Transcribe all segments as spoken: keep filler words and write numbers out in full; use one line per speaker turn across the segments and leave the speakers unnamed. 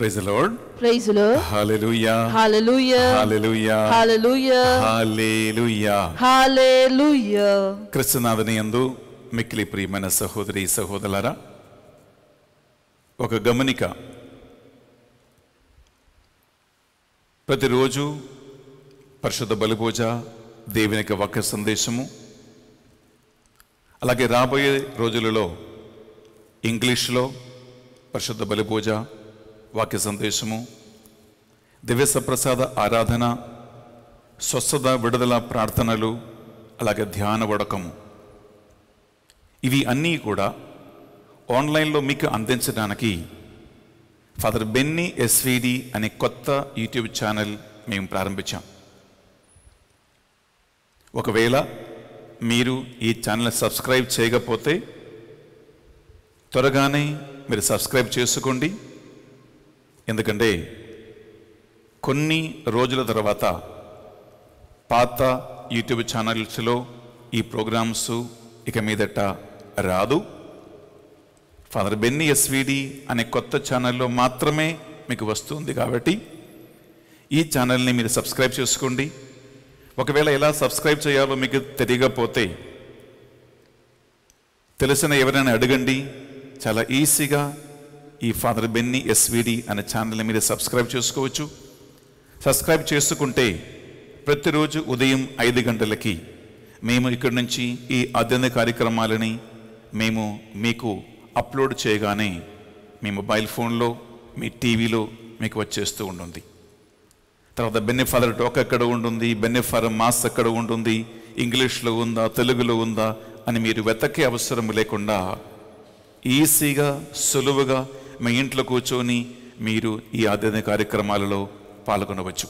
Praise the Lord.
Praise the Lord.
Hallelujah.
Hallelujah.
Hallelujah.
Hallelujah.
Hallelujah.
Hallelujah.
క్రీస్తునాథుని యందు మిక్కిలి ప్రియమైన సహోదరి సహోదరులారా, ఒక గమనిక. ప్రతిరోజు పరిశుద్ధ బలిపూజ, దేవుని యొక్క వాక్య సందేశము, అలాగే రాబోయే రోజులలో ఇంగ్లీష్లో పరిశుద్ధ బలిపూజ, వాక్య సందేశము, దివ్య సప్రసాద ఆరాధన, స్వస్థత విడుదల ప్రార్థనలు, అలాగే ధ్యాన వడకము, ఇవి అన్నీ కూడా ఆన్లైన్లో మీకు అందించడానికి ఫాదర్ బెన్నీ ఎస్విడి అనే కొత్త యూట్యూబ్ ఛానల్ మేము ప్రారంభించాం. ఒకవేళ మీరు ఈ ఛానల్ సబ్స్క్రైబ్ చేయకపోతే త్వరగానే మీరు సబ్స్క్రైబ్ చేసుకోండి. ఎందుకంటే కొన్ని రోజుల తర్వాత పాత యూట్యూబ్ ఛానల్స్లో ఈ ప్రోగ్రామ్స్ ఇక మీదట రాదు. ఫాదర్ బెన్నీ ఎస్విడి అనే కొత్త ఛానల్లో మాత్రమే మీకు వస్తుంది. కాబట్టి ఈ ఛానల్ని మీరు సబ్స్క్రైబ్ చేసుకోండి. ఒకవేళ ఎలా సబ్స్క్రైబ్ చేయాలో మీకు తెలియకపోతే తెలిసిన ఎవరైనా అడగండి. చాలా ఈజీగా ఈ ఫాదర్ బెన్నీ ఎస్విడి అనే ఛానల్ని మీరు సబ్స్క్రైబ్ చేసుకోవచ్చు. సబ్స్క్రైబ్ చేసుకుంటే ప్రతిరోజు ఉదయం ఐదు గంటలకి మేము ఇక్కడి నుంచి ఈ అధ్యయన కార్యక్రమాలని మేము మీకు అప్లోడ్ చేయగానే మీ మొబైల్ ఫోన్లో, మీ టీవీలో మీకు వచ్చేస్తూ ఉంటుంది. తర్వాత బెన్నీ ఫాదర్ టాక్ ఎక్కడ ఉంటుంది, బెన్నీ ఫాదర్ మాస్ ఎక్కడ ఉంటుంది, ఇంగ్లీష్లో ఉందా, తెలుగులో ఉందా అని మీరు వెతకే అవసరం లేకుండా ఈజీగా సులువుగా మీ ఇంట్లో కూర్చొని మీరు ఈ అధ్యయన కార్యక్రమాలలో పాల్గొనవచ్చు.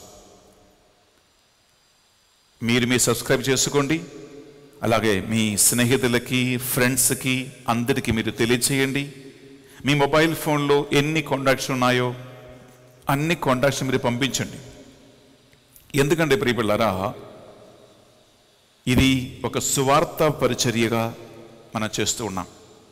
మీరు మీ సబ్స్క్రైబ్ చేసుకోండి. అలాగే మీ స్నేహితులకి, ఫ్రెండ్స్కి, అందరికీ మీరు తెలియచేయండి. మీ మొబైల్ ఫోన్లో ఎన్ని కాంటాక్ట్స్ ఉన్నాయో అన్ని కాంటాక్ట్స్ మీరు పంపించండి. ఎందుకంటే ప్రియపిల్లారా, ఇది ఒక సువార్త పరిచర్యగా మనం చేస్తూ ఉన్నాం.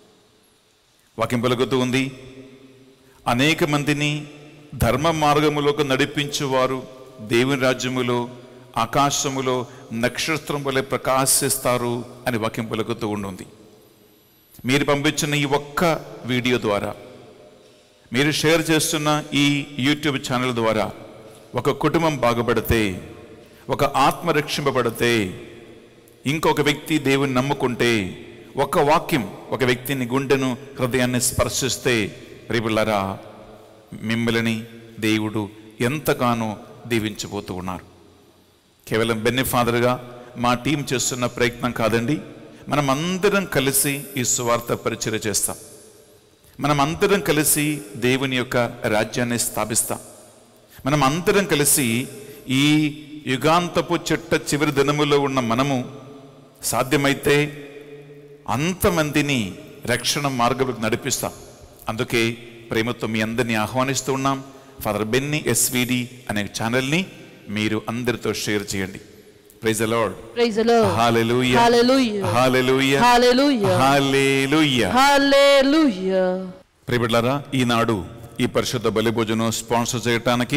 వాక్యం పలుకుతూ ఉంది, అనేక మందిని ధర్మ మార్గములోకి నడిపించువారు దేవుని రాజ్యములో ఆకాశములో నక్షత్రం వలె ప్రకాశిస్తారు అని వాక్యం పలుకుతూ ఉంటుంది. మీరు పంపించిన ఈ ఒక్క వీడియో ద్వారా, మీరు షేర్ చేస్తున్న ఈ యూట్యూబ్ ఛానల్ ద్వారా ఒక కుటుంబం బాగుపడితే, ఒక ఆత్మ రక్షింపబడితే, ఇంకొక వ్యక్తి దేవుని నమ్ముకుంటే, ఒక వాక్యం ఒక వ్యక్తిని గుండెను, హృదయాన్ని స్పర్శిస్తే, ప్రియపిల్లారా, మిమ్మల్ని దేవుడు ఎంతగానో దీవించబోతూ ఉన్నారు. కేవలం బెన్నీ ఫాదర్గా మా టీం చేస్తున్న ప్రయత్నం కాదండి. మనం అందరం కలిసి ఈ సువార్త పరిచర్య చేస్తాం. మనం అందరం కలిసి దేవుని యొక్క రాజ్యాన్ని స్థాపిస్తాం. మనం అందరం కలిసి ఈ యుగాంతపు చిట్ట చివరి దినములో ఉన్న మనము సాధ్యమైతే అంతమందిని రక్షణ మార్గంలోకి నడిపిస్తాం. అందుకే ప్రేమతో మీ అందరినీ ఆహ్వానిస్తూ ఉన్నాం. ఫాదర్ బెన్నీ ఎస్విడి అనే ఛానల్ని మీరు అందరితో షేర్ చేయండి. Praise the lord.
Praise the Lord.
Hallelujah.
Hallelujah.
Hallelujah.
Hallelujah.
Hallelujah.
Hallelujah.
ప్రియబిడ్డలారా, ఈనాడు ఈ పరిశుద్ధ బలిభోజనం స్పాన్సర్ చేయటానికి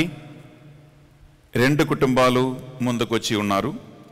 రెండు కుటుంబాలు ముందుకొచ్చి ఉన్నారు.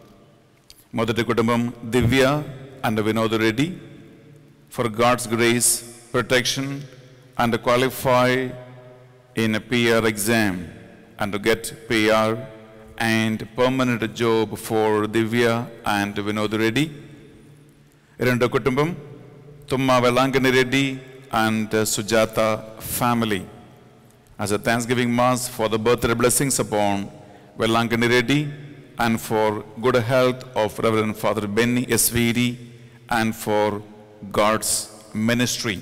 మొదటి కుటుంబం Divya and Vinod Reddy. For God's grace, protection and qualify in P R exam and to get P R and permanent job for Divya and Vinod Reddy. రెండో కుటుంబం తుమ్మా వెలాంకని Reddy and Sujata family. As a Thanksgiving Mass for the birthday blessings upon Velankani Reddy and for good health of Reverend Father Benny Esvidi and for God's ministry.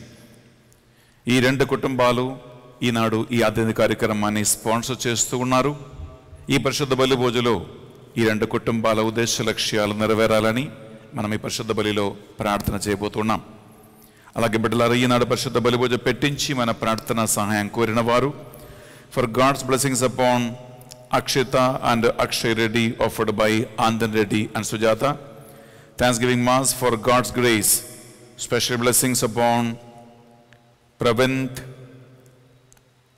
ఈ రెండు కుటుంబాలు ఈనాడు ఈ అధ్యయన కార్యక్రమాన్ని sponsor చేస్తూ ఉన్నారు. ఈ పరిశుద్ధ బలి భోజలో ఈ రెండు కుటుంబాల ఉద్దేశ లక్ష్యాలు నెరవేరాలని మనం ఈ పరిశుద్ధ బలిలో ప్రార్థన చేయబోతున్నాం. అలాగే బిడ్డలారా, ఈనాడు పరిశుద్ధ బలి భోజ పెట్టించి మన ప్రార్థన సహాయం కోరిన వారు for God's blessings upon Akshita and Akshay Reddy offered by Anandan Reddy and Sujatha. Thanksgiving mass for God's grace, special blessings upon Pravint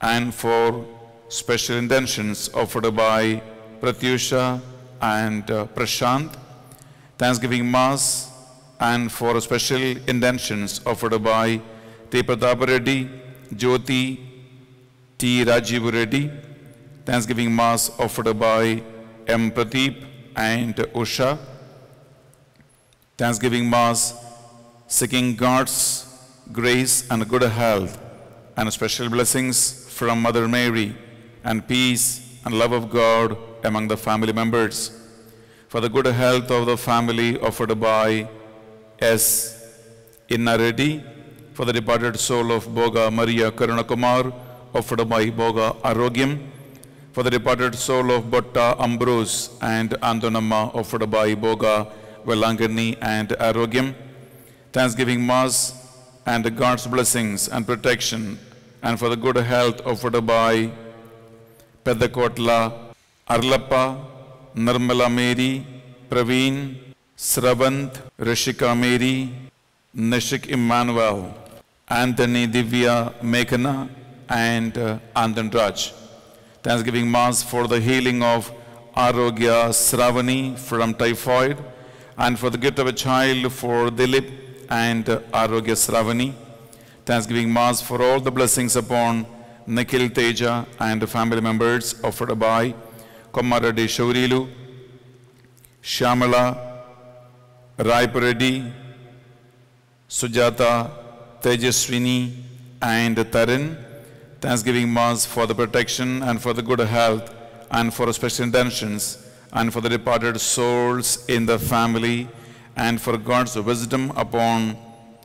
and for special intentions offered by Pratyusha and uh, Prashant. Thanksgiving Mass and for special intentions offered by T. Pratap Reddy, Jyoti T. Rajiv Reddy. Thanksgiving Mass offered by M. Pradeep and Usha. Thanksgiving Mass seeking God's grace and good health and special blessings from Mother Mary and peace and love of God among the family members. For the good health of the family offered by S. Inna Reddy. For the departed soul of Boga Maria Karunakumar offered by Boga Arogyam. For the departed soul of Botta Ambrose and Antonamma offered by Boga Velangani and Arogyam. Thanksgiving Mass and God's blessings and protection and for the good health offered by Pedakotla, Arlappa, Nirmala Mary, Praveen, Sravant, Rishika Mary, Nishik Emmanuel, Anthony Divya Meghana, and uh, Andan Raj. Thanksgiving Mass for the healing of Arogya Sravani from typhoid and for the gift of a child for Dilip and uh, Arogya Sravani. Thanksgiving Mass for all the blessings upon Nikhil Teja and family members offered by Komaradi Shaurilu, Shamala, Raipareddy, Sujata, Tejaswini, and Tarin. Thanksgiving Mass for the protection and for the good health and for special intentions and for the departed souls in the family and for God's wisdom upon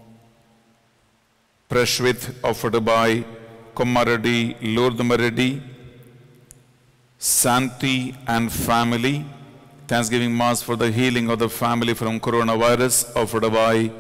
Prashvit offered by Komaradi, Lourdamaradi, Santi and family. Thanksgiving Mass for the healing of the family from coronavirus offered by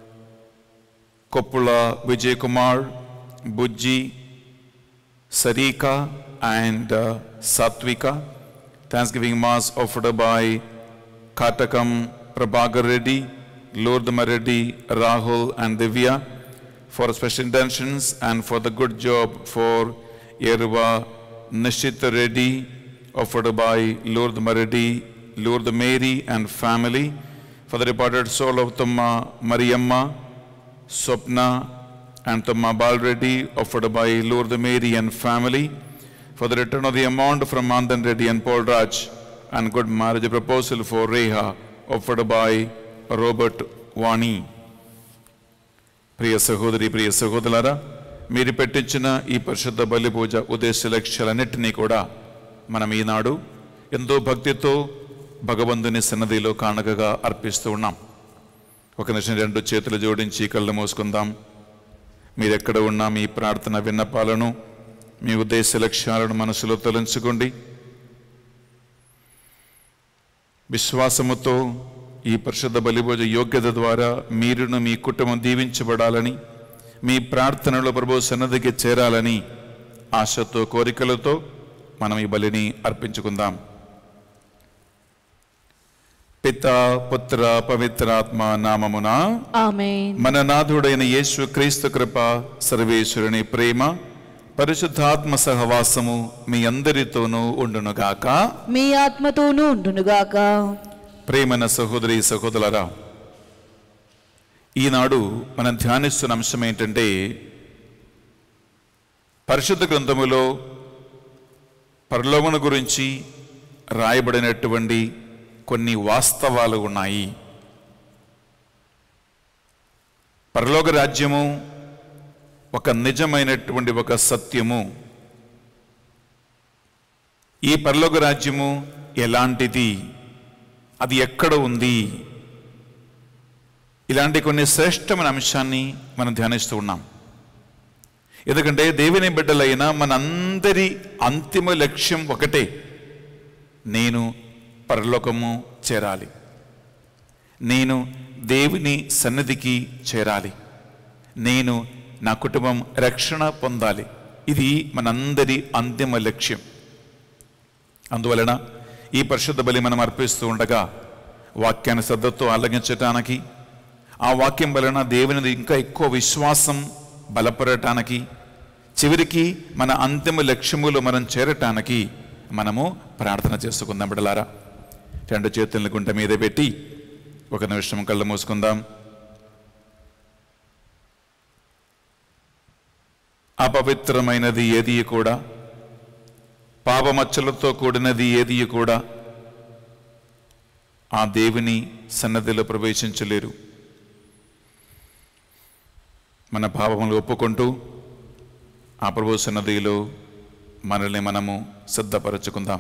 Koppula Vijay Kumar, Bujji, Sarika and uh, Satvika. Thanksgiving Mass offered by Katakam Prabhagar Reddy, Lourdama Reddy, Rahul and Divya for special intentions and for the good job for Yerva Nishita Reddy offered by Lourdama Reddy, Lourd Mary and family for the departed soul of Tumma Mariamma, Swapna and Tumma Bal Reddy offered by Lourd Mary and family for the return of the amount from Andan Reddy and Paul Raj and good marriage proposal for Reha offered by Robert Wani. ప్రియ సహోదరి ప్రియ సహోదరులారా, మీరు పెట్టించిన ఈ పరిశుద్ధ బలి పూజ ఉద్దేశ లక్ష్యాలన్నింటినీ కూడా మనం ఈనాడు ఎంతో భక్తితో భగవంతుని సన్నిధిలో కానుకగా అర్పిస్తూ ఉన్నాం. ఒక నిమిషం రెండు చేతులు జోడించి కళ్ళు మూసుకుందాం. మీరెక్కడ ఉన్నా మీ ప్రార్థన విన్నపాలను మీ ఉద్దేశ లక్ష్యాలను మనసులో తలంచుకోండి. విశ్వాసముతో ఈ పరిశుద్ధ బలిభోజ యోగ్యత ద్వారా మీరును మీ కుటుంబం దీవించబడాలని, మీ ప్రార్థనలో ప్రభు సన్నిధికి చేరాలని ఆశతో కోరికలతో మనం ఈ బలిని అర్పించుకుందాం. పితా పుత్ర పవిత్రాత్మ నామమున
ఆమేన్.
మన నాథుడైన యేసు క్రీస్తు కృప, సర్వేశ్వరుని ప్రేమ, పరిశుద్ధాత్మ సహవాసము మీ అందరితోనూ ఉండునుగాక.
మీ ఆత్మతోనూ ఉండునుగాక.
ప్రేమన సహోదరి సహోదరులారా, ఈనాడు మనం ధ్యానిస్తున్న అంశం ఏంటంటే పరిశుద్ధ గ్రంథములో పరలోకమును గురించి రాయబడినటువంటి కొన్ని వాస్తవాలు ఉన్నాయి. పరలోక రాజ్యము ఒక నిజమైనటువంటి ఒక సత్యము. ఈ పరలోక రాజ్యము ఎలాంటిది, అది ఎక్కడ ఉంది, ఇలాంటి కొన్ని శ్రేష్టమైన అంశాన్ని మనం ధ్యానిస్తూ ఉన్నాం. ఎందుకంటే దేవుని బిడ్డలైన మనందరి అంతిమ లక్ష్యం ఒకటే, నేను పరలోకము చేరాలి, నేను దేవుని సన్నిధికి చేరాలి, నేను నా కుటుంబం రక్షణ పొందాలి. ఇది మనందరి అంతిమ లక్ష్యం. అందువలన ఈ పరిశుద్ధ బలి మనం అర్పిస్తూ ఉండగా వాక్యాన్ని శ్రద్ధతో ఆలకించటానికి, ఆ వాక్యం వలన దేవుని ఇంకా ఎక్కువ విశ్వాసం బలపడటానికి, చివరికి మన అంతిమ లక్ష్యములు మనం చేరటానికి మనము ప్రార్థన చేసుకుందాం. బిడ్డలారా, రెండు చేతులను గుంట మీద పెట్టి ఒక నిమిషం కళ్ళు మూసుకుందాం. అపవిత్రమైనది ఏది కూడా, పాపమచ్చలతో కూడినది ఏది కూడా ఆ దేవుని సన్నదిలో ప్రవేశించలేరు. మన పాపములు ఒప్పుకుంటూ ఆ ప్రభు సన్నదిలో మనల్ని మనము సిద్ధపరచుకుందాం.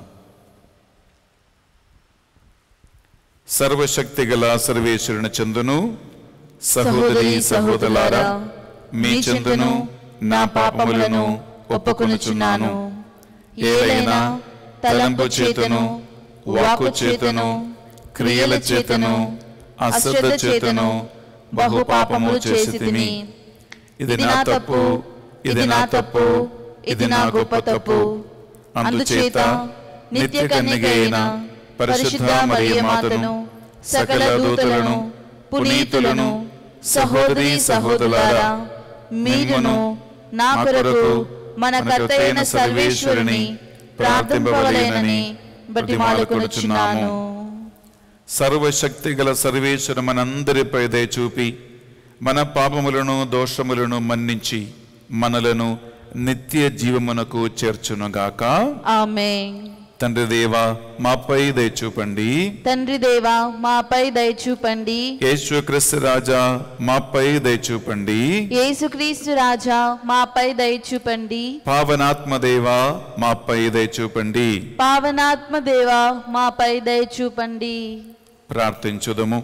సర్వశక్తి గల సర్వేశ్వరుని చెందును సహోదరి సహోదరులారా, మీ చెందును నా పాపములను ఒప్పుకొనుచున్నాను. ఏలైనా తలంపు చేతను, వాక్కు చేతను, క్రియల చేతను, అశ్రద్ధ చేతను బహు పాపములు చేసితిని. ఇది నా తప్పు, ఇది నా తప్పు, ఇది నా గొప్ప తప్పు. అందుచేత నిత్య కన్యక అయిన పరిశుద్ధ మరియమాతను, సకల దూతలను, పునీతులను, సహోదరి సహోదరులారా, మీరును నా కొరకు మన కర్తయైన సర్వేశ్వరుని ప్రార్థింపవలెనని బ్రతిమాలుకొనుచున్నాను. సర్వశక్తి గల సర్వేశ్వరు మనందరిపై దయ చూపి మన పాపములను దోషములను మన్నించి మనలను నిత్య జీవమునకు చేర్చునుగాక.
ఆమేన్.
తండ్రి దేవా, మాపై దయ చూపండి.
తండ్రి దేవా, మాపై దయ చూపండి.
యేసుక్రీస్తు రాజా, మాపై దయ చూపండి.
యేసుక్రీస్తు రాజా, మాపై దయ చూపండి.
పావనాత్మ దేవా, మాపై దయ చూపండి.
పావనాత్మ దేవా, మాపై దయ చూపండి.
ప్రార్థించుదము.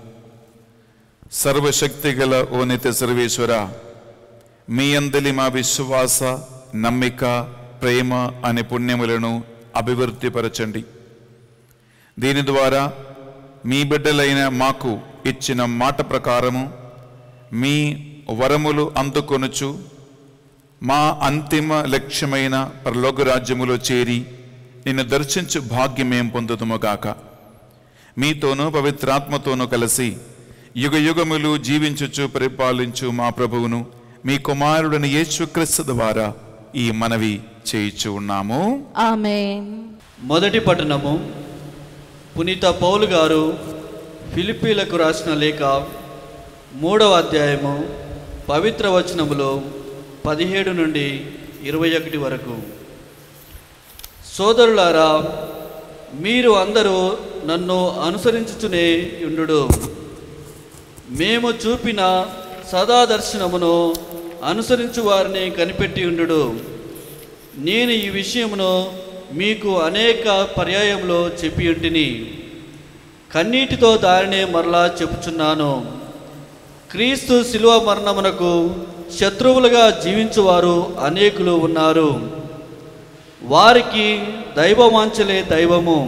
సర్వశక్తి గల ఓ నిత్య సర్వేశ్వర, మీ అందలి మా విశ్వాస, నమ్మిక, ప్రేమ అనే పుణ్యములను అభివృద్ధిపరచండి. దీని ద్వారా మీ బిడ్డలైన మాకు ఇచ్చిన మాట ప్రకారము మీ వరములు అందుకొనుచు మా అంతిమ లక్ష్యమైన పరలోక రాజ్యములో చేరి నిన్ను దర్శించు భాగ్యమేం పొందుదుముగాక. మీతోనూ పవిత్రాత్మతోనూ కలిసి యుగ యుగములు జీవించుచు పరిపాలించు మా ప్రభువును మీ కుమారుడిని యేసుక్రీస్తు ద్వారా ఈ మనవి చేయిచు ఉన్నాము.
ఆమేన్.
మొదటి పట్టణము. పునీత పౌలు గారు ఫిలిప్పీలకు రాసిన లేఖ మూడవ అధ్యాయము పవిత్ర వచనములో పదిహేడు నుండి ఇరవై ఒకటి వరకు. సోదరులారా, మీరు అందరూ నన్ను అనుసరించుచునే ఉండుడు. మేము చూపిన సదా దర్శనమును అనుసరించు వారిని కనిపెట్టి ఉండుడు. నేను ఈ విషయమును మీకు అనేక పర్యాయములో చెప్పి ఉంటిని, కన్నీటితో దానినే మరలా చెప్పుచున్నాను. క్రీస్తు శిలువ మరణమునకు శత్రువులుగా జీవించువారు అనేకులు ఉన్నారు. వారికి దైవవాంఛలే దైవము,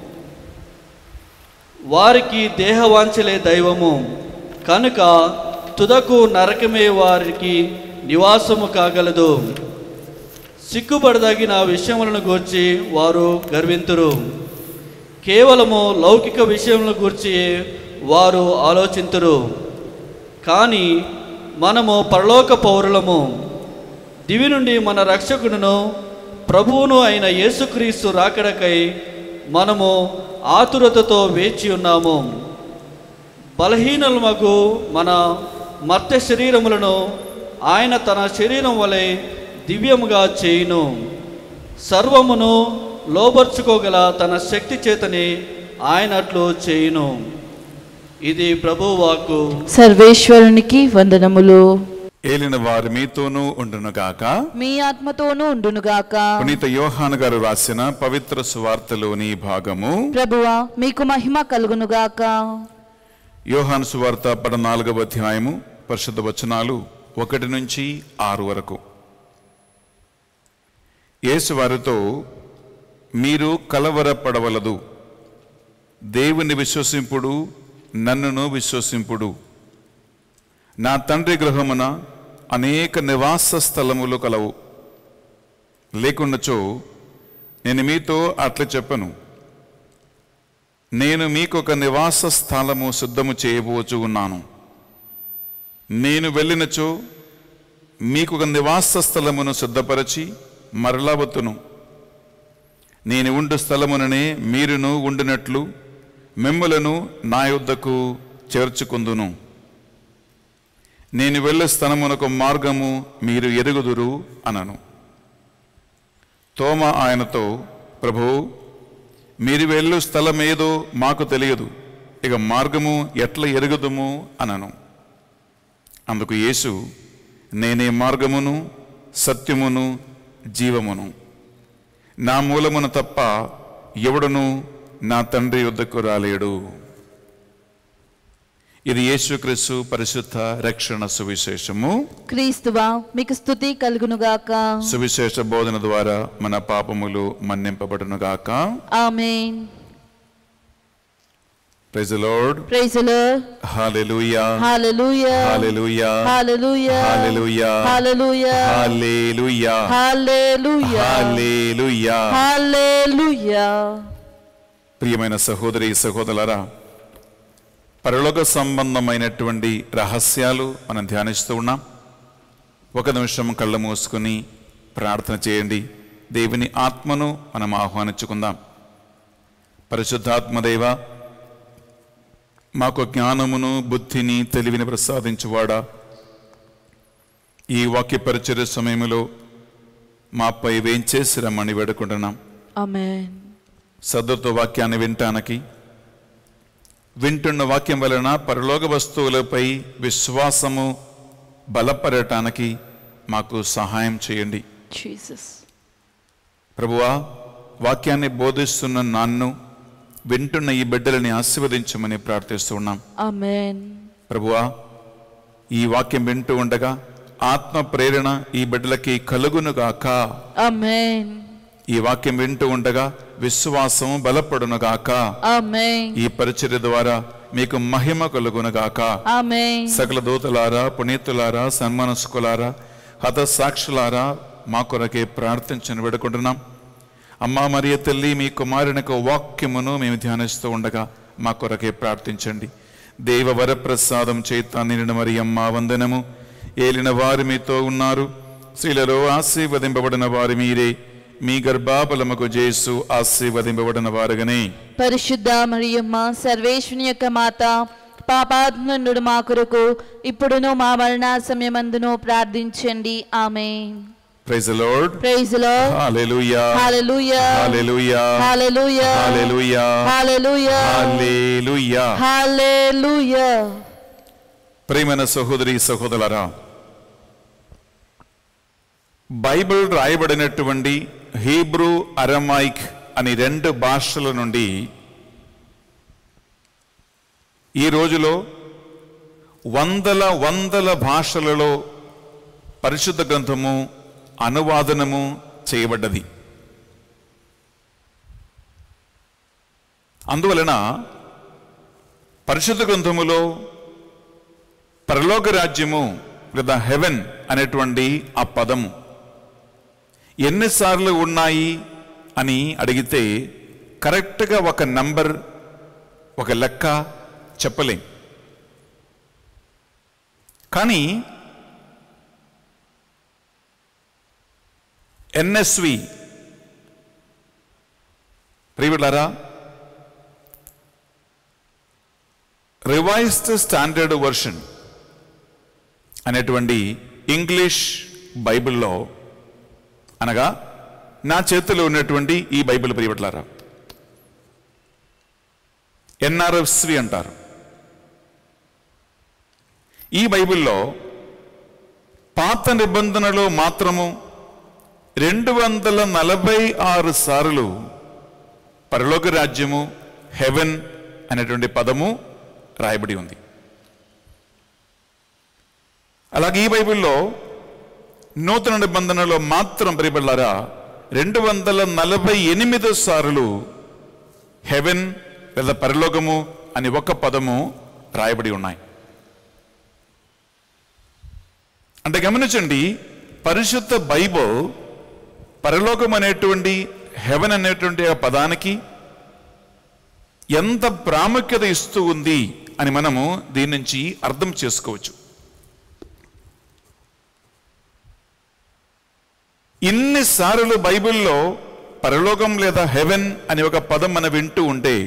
వారికి దేహవాంఛలే దైవము. కనుక తుదకు నరకమే వారికి నివాసము కాగలదు. సిగ్గుపడదగిన విషయములను గూర్చి వారు గర్వింతురు. కేవలము లౌకిక విషయములను గూర్చి వారు ఆలోచింతురు. కానీ మనము పరలోక పౌరులము. దివి నుండి మన రక్షకుడును ప్రభువును అయిన యేసుక్రీస్తు రాకడకై మనము ఆతురతతో వేచి ఉన్నాము. బలహీనముగు మన మర్త్య శరీరములను ఆయన తన శరీరం వలె దివ్యముగా చేయును. సర్వమును లోబర్చుకోగల తన శక్తి చేతని ఆయన అట్లు చేయును. ఇది ప్రభువాక్కు.
సర్వేశ్వరునికి వందనములు.
ఏలిన వారు మీతోనూ ఉండునుగాక.
మీ ఆత్మతోనూ ఉండునుగాక.
పునీత యోహాను గారు రాసిన పవిత్ర సువార్తలోని భాగము.
ప్రభువా, మీకు మహిమ కలుగునుగాక.
యోహాను సువార్త పద్నాలుగవ అధ్యాయము పరిశుద్ధ వచనాలు ఒకటి నుంచి ఆరు వరకు. యేసు వారితో, మీరు కలవరపడవలదు. దేవుని విశ్వసింపుడు, నన్నును విశ్వసింపుడు. నా తండ్రి గృహమున అనేక నివాస స్థలములు కలవు. లేకున్నచో నేను మీతో అట్లా చెప్పను. నేను మీకు ఒక నివాస స్థలము సిద్ధము చేయబోచు ఉన్నాను. నేను వెళ్ళినచో మీకు ఒక నివాస స్థలమును సిద్ధపరచి మరలా వత్తును. నేను ఉండు స్థలముననే మీరును ఉండినట్లు మిమ్ములను నా యొద్దకు చేర్చుకుందును. నేను వెళ్ళే స్థలమునకు మార్గము మీరు ఎరుగుదురు అనను. తోమ ఆయనతో, ప్రభు, మీరు వెళ్ళు స్థలమేదో మాకు తెలియదు, ఇక మార్గము ఎట్లా ఎరుగుదుము అనను. అందుకు యేసు, నేనే మార్గమును సత్యమును జీవమును, నా మూలమును తప్ప ఎవడును నా తండ్రి యొద్దకు రాలేడు. ఇది యేసుక్రీస్తు పరిశుద్ధ రక్షణ సువిశేషము.
క్రీస్తువా మీకు స్తుతి కలుగునుగాక.
సువిశేష బోధన ద్వారా మన పాపములు మన్నింపబడునుగాక.
Amen.
Praise the Lord.
Praise the Lord.
Hallelujah.
Hallelujah.
Hallelujah.
Hallelujah.
Hallelujah.
Hallelujah.
Hallelujah.
Hallelujah.
Hallelujah.
Hallelujah.
ప్రియమైన సహోదరి సహోదరులారా, పరలోక సంబంధమైనటువంటి రహస్యాలు మనం ధ్యానిస్తూ ఉన్నాం. ఒక నిమిషం కళ్ళు మూసుకుని ప్రార్థన చేయండి. దేవుని ఆత్మను మనం ఆహ్వానించుకుందాం. పరిశుద్ధాత్మదేవ, మాకు జ్ఞానమును బుద్ధిని తెలివిని ప్రసాదించువాడా, ఈ వాక్య పరిచర్య సమయంలో మాపై వేంచేసి రమ్మని వేడుకుంటున్నాం.
ఆమేన్.
శ్రద్ధతో వాక్యాన్ని వినటానికి, వింటున్న వాక్యం వలన పరలోక వస్తువులపై విశ్వాసము బలపడటానికి మాకు సహాయం చేయండి.
జీసస్.
ప్రభువా, వాక్యాన్ని బోధిస్తున్న నన్ను, వింటున్న ఈ బిడ్డలని ఆశీర్వదించమని ప్రార్థిస్తున్నాం.
ఆమేన్.
ప్రభువా, ఈ వాక్యం వింటూ ఉండగా ఆత్మ ప్రేరణ ఈ బిడ్డలకి కలుగునుగాక.
ఆమేన్.
ఈ వాక్యం వింటూ ఉండగా విశ్వాసం బలపడునుగాక.
ఆమేన్.
ఈ పరిచర్య ద్వారా మీకు మహిమ కలుగునుగాక.
ఆమేన్.
సకల దూతలారా, పునీతులారా, సన్మానసుకులారా, హతసాక్షులారా, మా కొరకే ప్రార్థించని వేడుకుంటున్నాం. అమ్మా మరియ తల్లి, మీ కుమారునికు వాక్యమును మేము ధ్యానిస్తూ ఉండగా మా కొరకే ప్రార్థించండి. దేవ వరప్రసాదం చేత నిండిన మరియమ్మ వందనము. ఏలిన వారు మీతో ఉన్నారు, స్త్రీలలో ఆశీర్వదింపబడిన వారు మీరే, మీ గర్భఫలముకు యేసు ఆశీర్వదింపబడిన వారుగనే.
పరిశుద్ధ మరియమ్మ సర్వేశ్వరుని యొక్క మాత, పాపాత్ముడు మా కొరకు ఇప్పుడును మా మరణ సమయమందును ప్రార్థించండి. Amen.
Praise the Lord.
Praise the Lord.
Hallelujah.
Hallelujah.
Hallelujah.
Hallelujah.
Hallelujah.
Hallelujah.
Hallelujah.
Hallelujah.
ప్రియమైన సహోదరి సహోదరులారా, బైబిల్ రాయబడినటువంటి హీబ్రూ, అరమైక్ అని రెండు భాషల నుండి ఈ రోజులో వందల వందల భాషలలో పరిశుద్ధ గ్రంథము అనువాదనము చేయబడ్డది. అందువలన పరిశుద్ధ గ్రంథములో పరలోక రాజ్యము లేదా హెవెన్ అనేటువంటి ఆ పదము ఎన్నిసార్లు ఉన్నాయి అని అడిగితే కరెక్ట్గా ఒక నంబర్, ఒక లెక్క చెప్పలేం. కానీ ఎన్ఎస్వి ప్రియలారా, రివైజ్డ్ స్టాండర్డ్ వర్షన్ అనేటువంటి ఇంగ్లీష్ బైబిల్లో, అనగా నా చేతిలో ఉన్నటువంటి ఈ బైబిల్ ప్రియలారా, ఎన్ఆర్ఎఫ్సి అంటారు. ఈ బైబిల్లో పాత నిబంధనలో మాత్రము రెండు వందల నలభై ఆరు సార్లు పరలోక రాజ్యము, హెవెన్ అనేటువంటి పదము రాయబడి ఉంది. అలాగే ఈ బైబిల్లో నూతన నిబంధనలో మాత్రం ప్రియబిడ్డలారా రెండు వందల నలభై ఎనిమిది సార్లు హెవెన్ లేదా పరలోకము అని ఒక పదము రాయబడి ఉన్నాయి. అంటే గమనించండి, పరిశుద్ధ బైబిల్ పరలోకం అనేటువంటి, హెవెన్ అనేటువంటి ఆ పదానికి ఎంత ప్రాముఖ్యత ఇస్తూ ఉంది అని మనము దీని నుంచి అర్థం చేసుకోవచ్చు. ఇన్నిసార్లు బైబిల్లో పరలోకం లేదా హెవెన్ అని ఒక పదం మనం వింటూ ఉంటే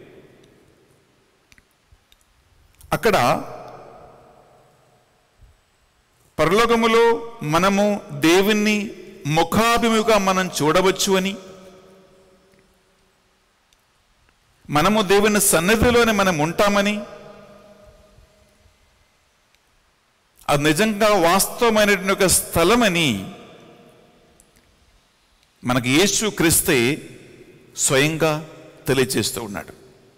అక్కడ పరలోకములో మనము దేవుణ్ణి ముఖాభిముఖంగా మనం చూడవచ్చు అని, మనము దేవుని సన్నిధిలోనే మనం ఉంటామని, అది నిజంగా వాస్తవమైనటువంటి ఒక స్థలమని మనకి యేసు క్రీస్తే స్వయంగా తెలియజేస్తూ ఉన్నాడు.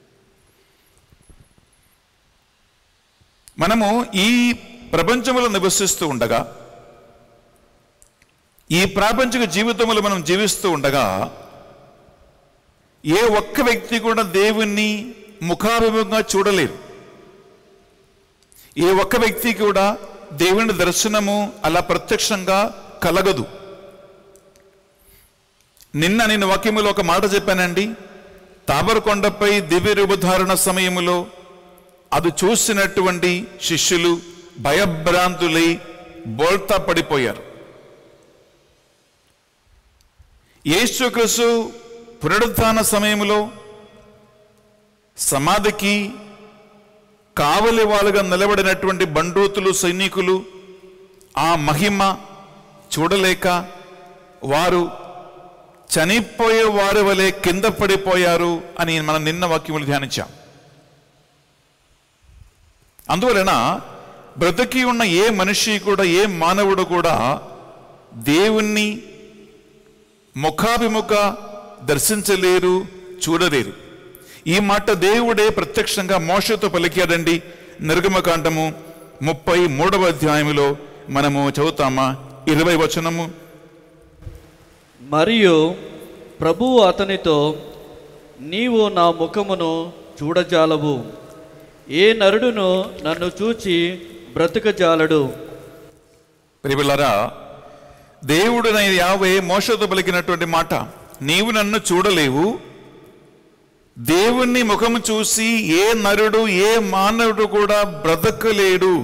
మనము ఈ ప్రపంచంలో నివసిస్తూ ఉండగా, ఈ ప్రాపంచిక జీవితంలో మనం జీవిస్తూ ఉండగా ఏ ఒక్క వ్యక్తి కూడా దేవుణ్ణి ముఖాభిముఖంగా చూడలేరు. ఏ ఒక్క వ్యక్తి కూడా దేవుని దర్శనము అలా ప్రత్యక్షంగా కలగదు. నిన్న నేను వాక్యములో ఒక మాట చెప్పానండి. తాబర్ కొండపై దివ్య రూపధారణ సమయములో అది చూసినటువంటి శిష్యులు భయభ్రాంతులై బోల్తా పడిపోయారు. యేసుక్రీస్తు పునరుత్థాన సమయంలో సమాధికి కావలి వాళ్ళుగా నిలబడినటువంటి బండూతులు సైనికులు ఆ మహిమ చూడలేక వారు చనిపోయే వారి వలె కింద పడిపోయారు అని మనం నిన్న వాక్యములు ధ్యానించాం. అందువలన బ్రతికి ఉన్న ఏ మనిషి కూడా, ఏ మానవుడు కూడా దేవుణ్ణి ముఖాభిముఖ దర్శించలేరు, చూడలేరు. ఈ మాట దేవుడే ప్రత్యక్షంగా మోషతో పలికాడండి. నిర్గమకాండము ముప్పై మూడవ అధ్యాయములో మనము చదువుతామా? ఇరవై వచనము.
మరియు ప్రభువు అతనితో, నీవు నా ముఖమును చూడజాలవు, ఏ నరుడును నన్ను చూచి బ్రతుకజాలడు.
ప్రియలారా, దేవుడునైన యావే మోషతో పలికినటువంటి మాట, నీవు నన్ను చూడలేవు, దేవుణ్ణి ముఖము చూసి ఏ నరుడు, ఏ మానవుడు కూడా బ్రతకలేడు.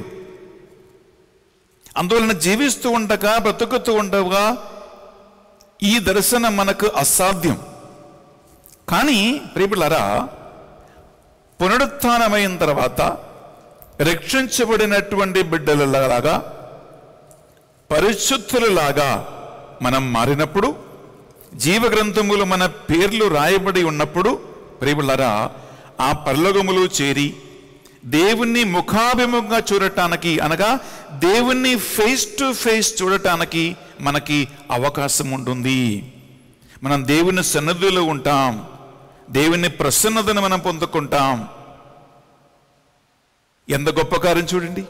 అందువలన జీవిస్తూ ఉండగా, బ్రతుకుతూ ఉండగా ఈ దర్శనం మనకు అసాధ్యం. కానీ ప్రియలారా, పునరుత్థానమైన తర్వాత రక్షించబడినటువంటి బిడ్డలలాగా, పరిశుద్ధులలాగా మనం మారినప్పుడు, జీవగ్రంథములు మన పేర్లు రాయబడి ఉన్నప్పుడు ప్రియలారా, ఆ పరలోకములు చేరి దేవుణ్ణి ముఖాభిముఖంగా చూడటానికి, అనగా దేవుణ్ణి ఫేస్ టు ఫేస్ చూడటానికి మనకి అవకాశం ఉంటుంది. మనం దేవుని సన్నిధిలో ఉంటాం, దేవుని ప్రసన్నతను మనం పొందుకుంటాం. ఎంత గొప్ప కార్యం చూడండి.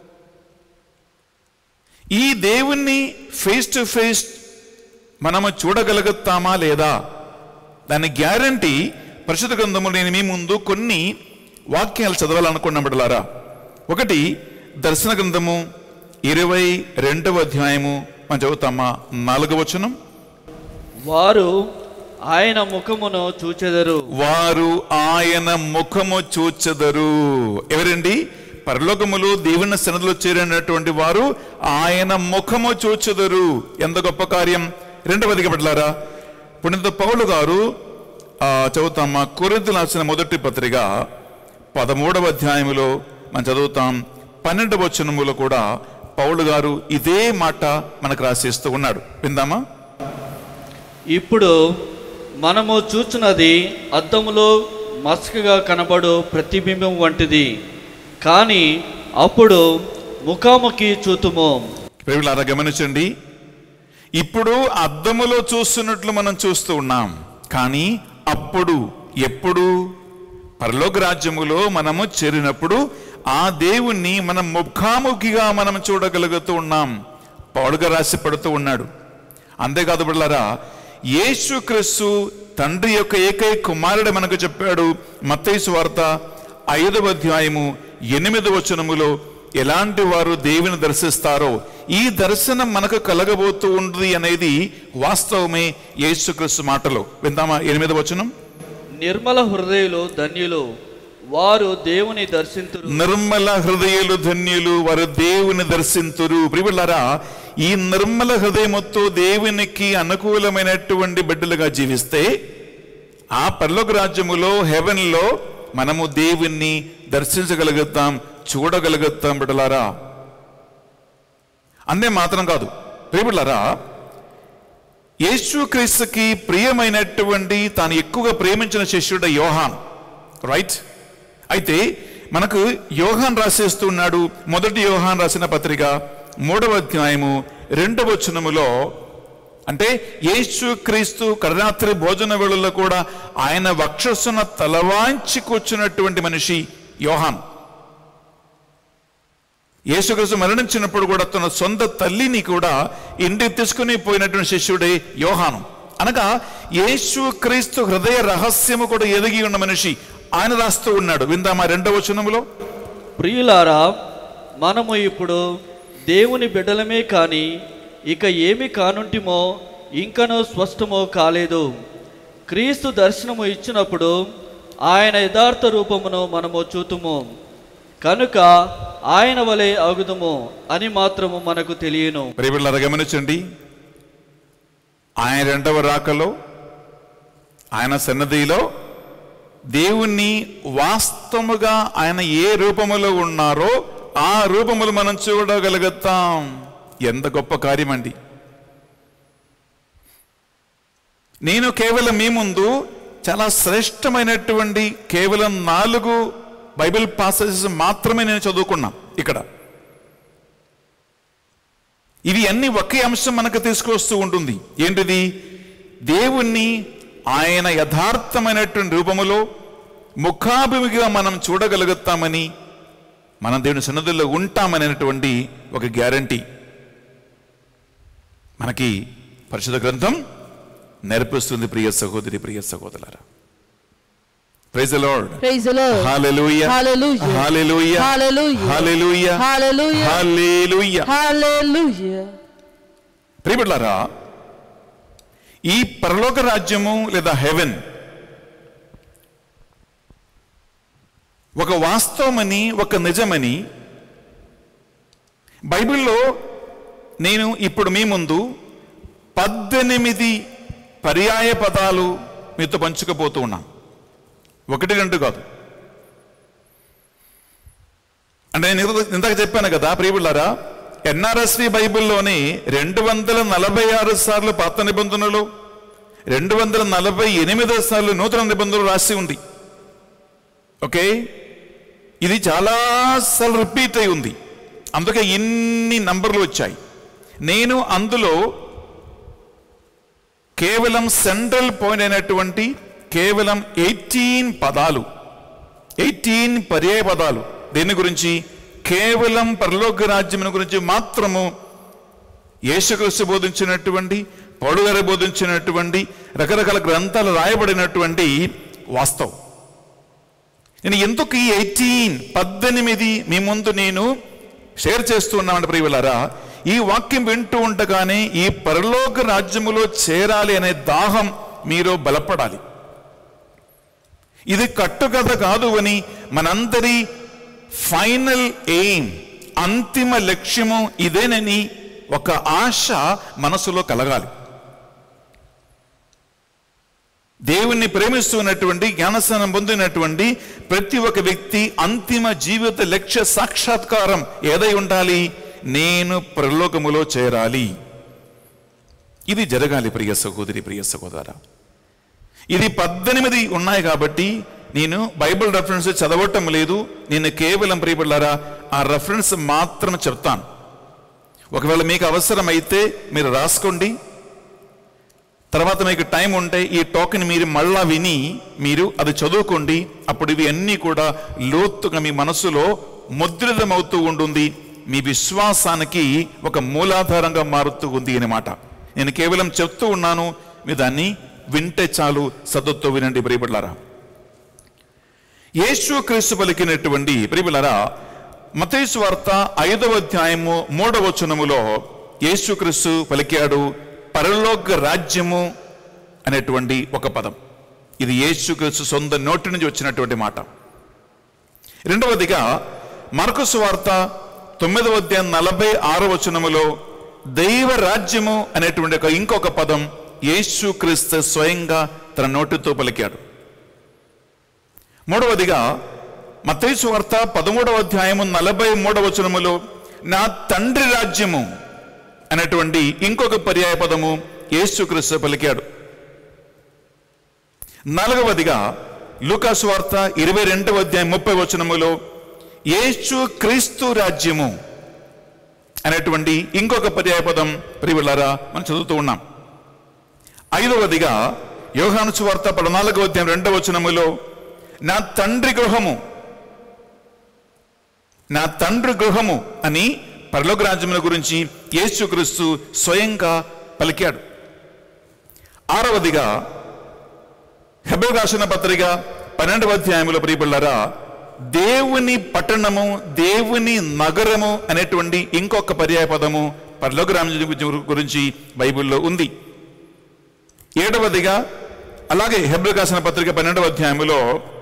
ఈ దేవుణ్ణి ఫేస్ టు ఫేస్ మనము చూడగలుగుతామా లేదా, దాని గ్యారంటీ పరిశుద్ధ గ్రంథములు నేను మీ ముందు కొన్ని వాక్యాలు చదవాలనుకున్నాం బిడ్డలారా. ఒకటి దర్శన గ్రంథము ఇరవై రెండవ అధ్యాయము మనం చదువుతామా? నాలుగవ వచనం.
వారు ఆయన ముఖమును చూచెదరు.
వారు ఆయన ముఖము చూచెదరు. ఎవరండి? పరలోకములు దేవుని సన్నిధిలో చేరినటువంటి వారు ఆయన ముఖము చూచెదరు. ఎంత గొప్ప కార్యం. రెండవదిగా బిడ్డలారా, పునీత పౌలు గారు చదువుతామా? కొరింథీయులకు రాసిన మొదటి పత్రిక పదమూడవ అధ్యాయములో మనం చదువుతాం. పన్నెండవ వచనములో కూడా పౌలు గారు ఇదే మాట మనకు రాసేస్తూ ఉన్నాడు. విందామా?
ఇప్పుడు మనము చూచున్నది అద్దములో మసకగా కనబడు ప్రతిబింబం వంటిది, కానీ అప్పుడు ముఖాముఖి చూతుము.
ప్రియులారా గమనించండి, ఇప్పుడు అద్దములో చూస్తున్నట్లు మనం చూస్తూ ఉన్నాం, కానీ అప్పుడు, ఎప్పుడు? పరలోక రాజ్యములో మనము చేరినప్పుడు ఆ దేవుణ్ణి మనం ముఖాముఖిగా మనం చూడగలుగుతూ ఉన్నాం. పౌలుగా రాసి పడుతూ ఉన్నాడు. అంతేకాదు బిడ్డలారా, యేసుక్రీస్తు తండ్రి యొక్క ఏకైక కుమారుడు మనకు చెప్పాడు. మత్తయి సువార్త ఐదవ అధ్యాయము ఎనిమిదవ వచనములో ఎలాంటి వారు దేవుని దర్శిస్తారో ఈ దర్శనం మనకు కలగబోతూ ఉంది అనేది వాస్తవమే యేసుక్రీస్తు మాటలో. విందామా? ఎనిమిదవ వచనం.
నిర్మల హృదయులు ధన్యులు, వారు దేవుని దర్శింతురు.
నిర్మల హృదయులు ధన్యులు, వారు దేవుని దర్శింతురు. ప్రియులారా, ఈ నిర్మల హృదయముతో దేవునికి అనుకూలమైనటువంటి బిడ్డలుగా జీవిస్తే ఆ పరలోక రాజ్యములో, హెవెన్లో మనము దేవుణ్ణి దర్శించగలుగుతాం, చూడగలుగుతాం బిడ్డలారా. అంతే మాత్రం కాదు ప్రియబిడ్డలారా, యేసుక్రీస్తుకి ప్రియమైనటువంటి తాను ఎక్కువగా ప్రేమించిన శిష్యుడు యోహాన్, రైట్? అయితే మనకు యోహాన్ రాసేస్తున్నాడు. మొదటి యోహాన్ రాసిన పత్రిక మూడవ అధ్యాయము రెండవ వచనములో, అంటే యేసుక్రీస్తు కడరాత్రి భోజన వేళల్లో కూడా ఆయన వక్షస్సున తలవాంచి కూర్చున్నటువంటి మనిషి యోహాన్. యేసుక్రీస్తు మరణించినప్పుడు కూడా తన సొంత తల్లిని కూడా ఇంటికి తీసుకుని పోయినటువంటి శిష్యుడే యోహాను. అనగా యేసుక్రీస్తు హృదయ రహస్యము కూడా ఎదిగి ఉన్న మనిషి ఆయన రాస్తూ ఉన్నాడు. విందామా రెండవ వచనములో,
ప్రియులారా, మనము ఇప్పుడు దేవుని బిడ్డలమే కాని ఇక ఏమి కానుంటిమో ఇంకనూ స్పష్టమో కాలేదు. క్రీస్తు దర్శనము ఇచ్చినప్పుడు ఆయన యథార్థ రూపమును మనము చూతుము కనుక ఆయన వలె అగుదుము అని మాత్రము మనకు తెలియను.
ప్రియబిడ్డలారా గమనించండి, ఆయన రెండవ రాకలో, ఆయన సన్నదిలో దేవుణ్ణి వాస్తవముగా ఆయన ఏ రూపములో ఉన్నారో ఆ రూపములు మనం చూడగలుగుతాం. ఎంత గొప్ప కార్యం అండి. నేను కేవలం మీ ముందు చాలా శ్రేష్టమైనటువంటి కేవలం నాలుగు బైబిల్ పాసేజెస్ మాత్రమే నేను చదువుకున్నా. ఇక్కడ ఇవి అన్ని ఒకే అంశం మనకు తీసుకొస్తూ ఉంటుంది. ఏంటిది? దేవుణ్ణి ఆయన యథార్థమైనటువంటి రూపములో ముఖాభిముఖిగా మనం చూడగలుగుతామని, మనం దేవుని సన్నిధిలో ఉంటామనేటువంటి ఒక గ్యారంటీ మనకి పరిశుద్ధ గ్రంథం నేర్పిస్తుంది. ప్రియ సహోదరి, ప్రియ సహోదరులారా, praise the Lord,
praise the Lord,
hallelujah,
hallelujah,
hallelujah,
hallelujah,
hallelujah,
hallelujah,
hallelujah,
hallelujah.
ప్రియబిడ్డలారా, ఈ పరలోక రాజ్యము లేదా హెవెన్ ఒక వాస్తవమని, ఒక నిజమని బైబిల్లో నేను ఇప్పుడు మీ ముందు పద్దెనిమిది పర్యాయ పదాలు మీతో పంచుకపోతూ ఉన్నాను. ఒకటి రెండు కాదు. అంటే నేను ఇందాక చెప్పాను కదా ప్రియబిడ్డలారా, ఎన్ఆర్ఎస్వి బైబిల్లోని రెండు వందల నలభై ఆరు సార్లు పాత నిబంధనలు, రెండు వందల నలభై ఎనిమిది సార్లు నూతన నిబంధనలు రాసి ఉంది. ఓకే, ఇది చాలా సార్లు రిపీట్ అయి ఉంది, అందుకే ఇన్ని నంబర్లు వచ్చాయి. నేను అందులో కేవలం సెంట్రల్ పాయింట్ అయినటువంటి కేవలం ఎయిటీన్ పదాలు, ఎయిటీన్ పర్యాయ పదాలు దేని గురించి? కేవలం పరలోక రాజ్యం గురించి మాత్రము యేసుక్రీస్తు బోధించినటువంటి, పౌలు గారు బోధించినటువంటి రకరకాల గ్రంథాలు రాయబడినటువంటి వాస్తవం. నేను ఎందుకు ఈ ఎయిటీన్ పద్దెనిమిది మీ ముందు నేను షేర్ చేస్తున్నామంటే ప్రియులారా, ఈ వాక్యం వింటూ ఉండగానే ఈ పరలోక రాజ్యములో చేరాలి అనే దాహం మీరు బలపడాలి. ఇది కట్టుకథ కాదు అని మనందరి ఫైనల్ ఎయిమ్, అంతిమ లక్ష్యము ఇదేనని ఒక ఆశ మనసులో కలగాలి. దేవుణ్ణి ప్రేమిస్తున్నటువంటి, జ్ఞానస్నానం పొందినటువంటి ప్రతి ఒక్క వ్యక్తి అంతిమ జీవిత లక్ష్య సాక్షాత్కారం ఏదై ఉండాలి? నేను పరలోకములో చేరాలి. ఇది జరగాలి ప్రియ సహోదరి, ప్రియ సహోదరా. ఇది పద్దెనిమిది ఉన్నాయి కాబట్టి నేను బైబిల్ రెఫరెన్స్ చదవటం లేదు. నేను కేవలం ప్రియబిడ్డలారా ఆ రెఫరెన్స్ మాత్రం చెప్తాను. ఒకవేళ మీకు అవసరమైతే మీరు రాసుకోండి. తర్వాత మీకు టైం ఉంటే ఈ టాక్ని మీరు మళ్ళా విని మీరు అది చదువుకోండి. అప్పుడు ఇవి అన్నీ కూడా లోతుగా మీ మనసులో ముద్రితమవుతూ ఉంటుంది. మీ విశ్వాసానికి ఒక మూలాధారంగా మారుతూ ఉంది అన్నమాట. నేను కేవలం చెప్తూ ఉన్నాను, మీ దాన్ని వింటే చాలు. సద్దుతో వినండి ప్రియబిడ్డలారా. యేసుక్రీస్తు పలికినటువంటి ప్రియబిడ్డలారా, మత్తయి సువార్త ఐదవ అధ్యాయము మూడవ వచనములో యేసుక్రీస్తు పలికాడు పరలోక రాజ్యము అనేటువంటి ఒక పదం. ఇది యేసుక్రీస్తు సొంత నోటి నుంచి వచ్చినటువంటి మాట. రెండవదిగా మార్కు సువార్త తొమ్మిదవ అధ్యాయం నలభై ఆరవ వచనములో దైవ రాజ్యము అనేటువంటి ఒక ఇంకొక పదం యేసుక్రీస్తు స్వయంగా తన నోటితో పలికాడు. మూడవదిగా మత్తయి సువార్త పదమూడవ అధ్యాయము నలభై మూడవ వచనములో నా తండ్రి రాజ్యము అనేటువంటి ఇంకొక పర్యాయ పదము యేసుక్రీస్తు పలికాడు. నాలుగవదిగా లూకా సువార్త ఇరవై రెండవ అధ్యాయం ముప్పై వచనములో యేసు క్రీస్తు రాజ్యము అనేటువంటి ఇంకొక పర్యాయ పదం ప్రియులారా మనం చదువుతూ ఉన్నాం. ఐదవదిగా యోహాను సువార్త పద్నాలుగవ అధ్యాయం రెండవ వచనములో నా తండ్రి గృహము నా తండ్రి గృహము అని పరలోక రాజ్యముల గురించి యేసుక్రీస్తు స్వయంగా పలికాడు. ఆరవదిగా హెబ్రీ రాసిన పత్రిక పన్నెండవ అధ్యాయంలో ప్రియబిళ్ళారా దేవుని పట్టణము దేవుని నగరము అనేటువంటి ఇంకొక పర్యాయ పదము పరలోక రాజ్యం గురించి బైబిల్లో ఉంది. ఏడవదిగా అలాగే హెబ్రీ రాసిన పత్రిక పన్నెండవ అధ్యాయంలో